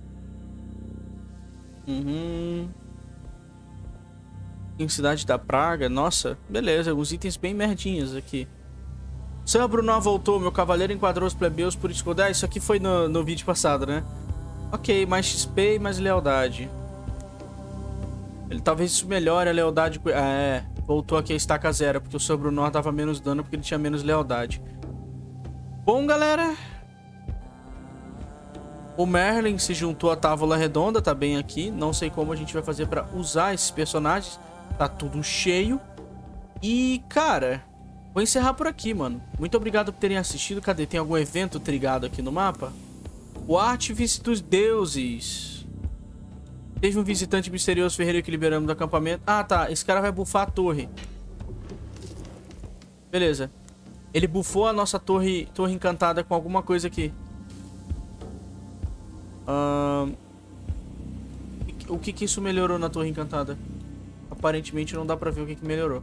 S2: Uhum. Intensidade da praga. Nossa, beleza. Uns itens bem merdinhas aqui. Sir Bruno voltou. Meu cavaleiro enquadrou os plebeus por esconder. Ah, isso aqui foi no, no vídeo passado, né? Ok, mais X P e mais lealdade. Ele talvez isso melhore a lealdade. Ah, é. Voltou aqui a estaca zero. Porque o Sir Bruno dava menos dano porque ele tinha menos lealdade. Bom, galera. O Merlin se juntou à Távola Redonda, tá bem aqui. Não sei como a gente vai fazer pra usar esses personagens. Tá tudo cheio. E, cara, vou encerrar por aqui, mano. Muito obrigado por terem assistido. Cadê? Tem algum evento trigado aqui no mapa? O Artífice dos Deuses. Teve um visitante misterioso ferreiro que liberamos do acampamento. Ah, tá. Esse cara vai bufar a torre. Beleza. Ele bufou a nossa torre, torre encantada com alguma coisa aqui. Uh, o que que isso melhorou na torre encantada? Aparentemente não dá pra ver o que que melhorou.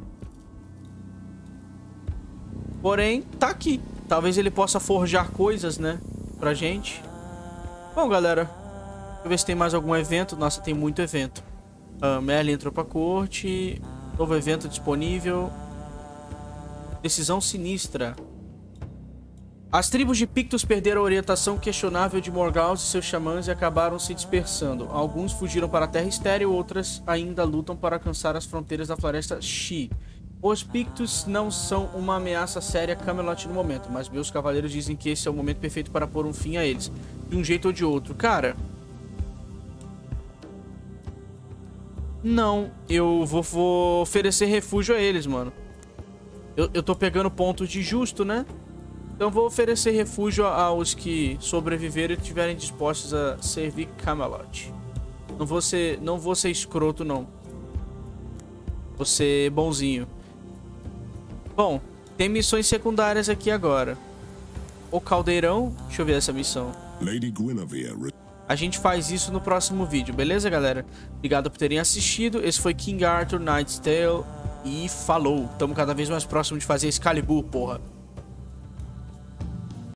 S2: Porém, tá aqui. Talvez ele possa forjar coisas, né? Pra gente. Bom, galera. Deixa eu ver se tem mais algum evento. Nossa, tem muito evento. uh, Merlin entrou pra corte. Novo evento disponível. Decisão sinistra. As tribos de Pictos perderam a orientação questionável de Morgause e seus xamãs e acabaram se dispersando. Alguns fugiram para a Terra Estéril, outras ainda lutam para alcançar as fronteiras da Floresta Xi. Os Pictos não são uma ameaça séria a Camelot no momento, mas meus cavaleiros dizem que esse é o momento perfeito para pôr um fim a eles, de um jeito ou de outro. Cara... Não, eu vou, vou oferecer refúgio a eles, mano. Eu, eu tô pegando pontos de justo, né? Então vou oferecer refúgio aos que sobreviveram e estiverem dispostos a servir Camelot. Não vou ser, não vou ser escroto, não. Vou ser bonzinho. Bom, tem missões secundárias aqui agora. O Caldeirão. Deixa eu ver essa missão.
S1: Lady Guinevere.
S2: A gente faz isso no próximo vídeo, beleza, galera? Obrigado por terem assistido. Esse foi King Arthur Knight's Tale. E falou. Estamos cada vez mais próximos de fazer Excalibur, porra.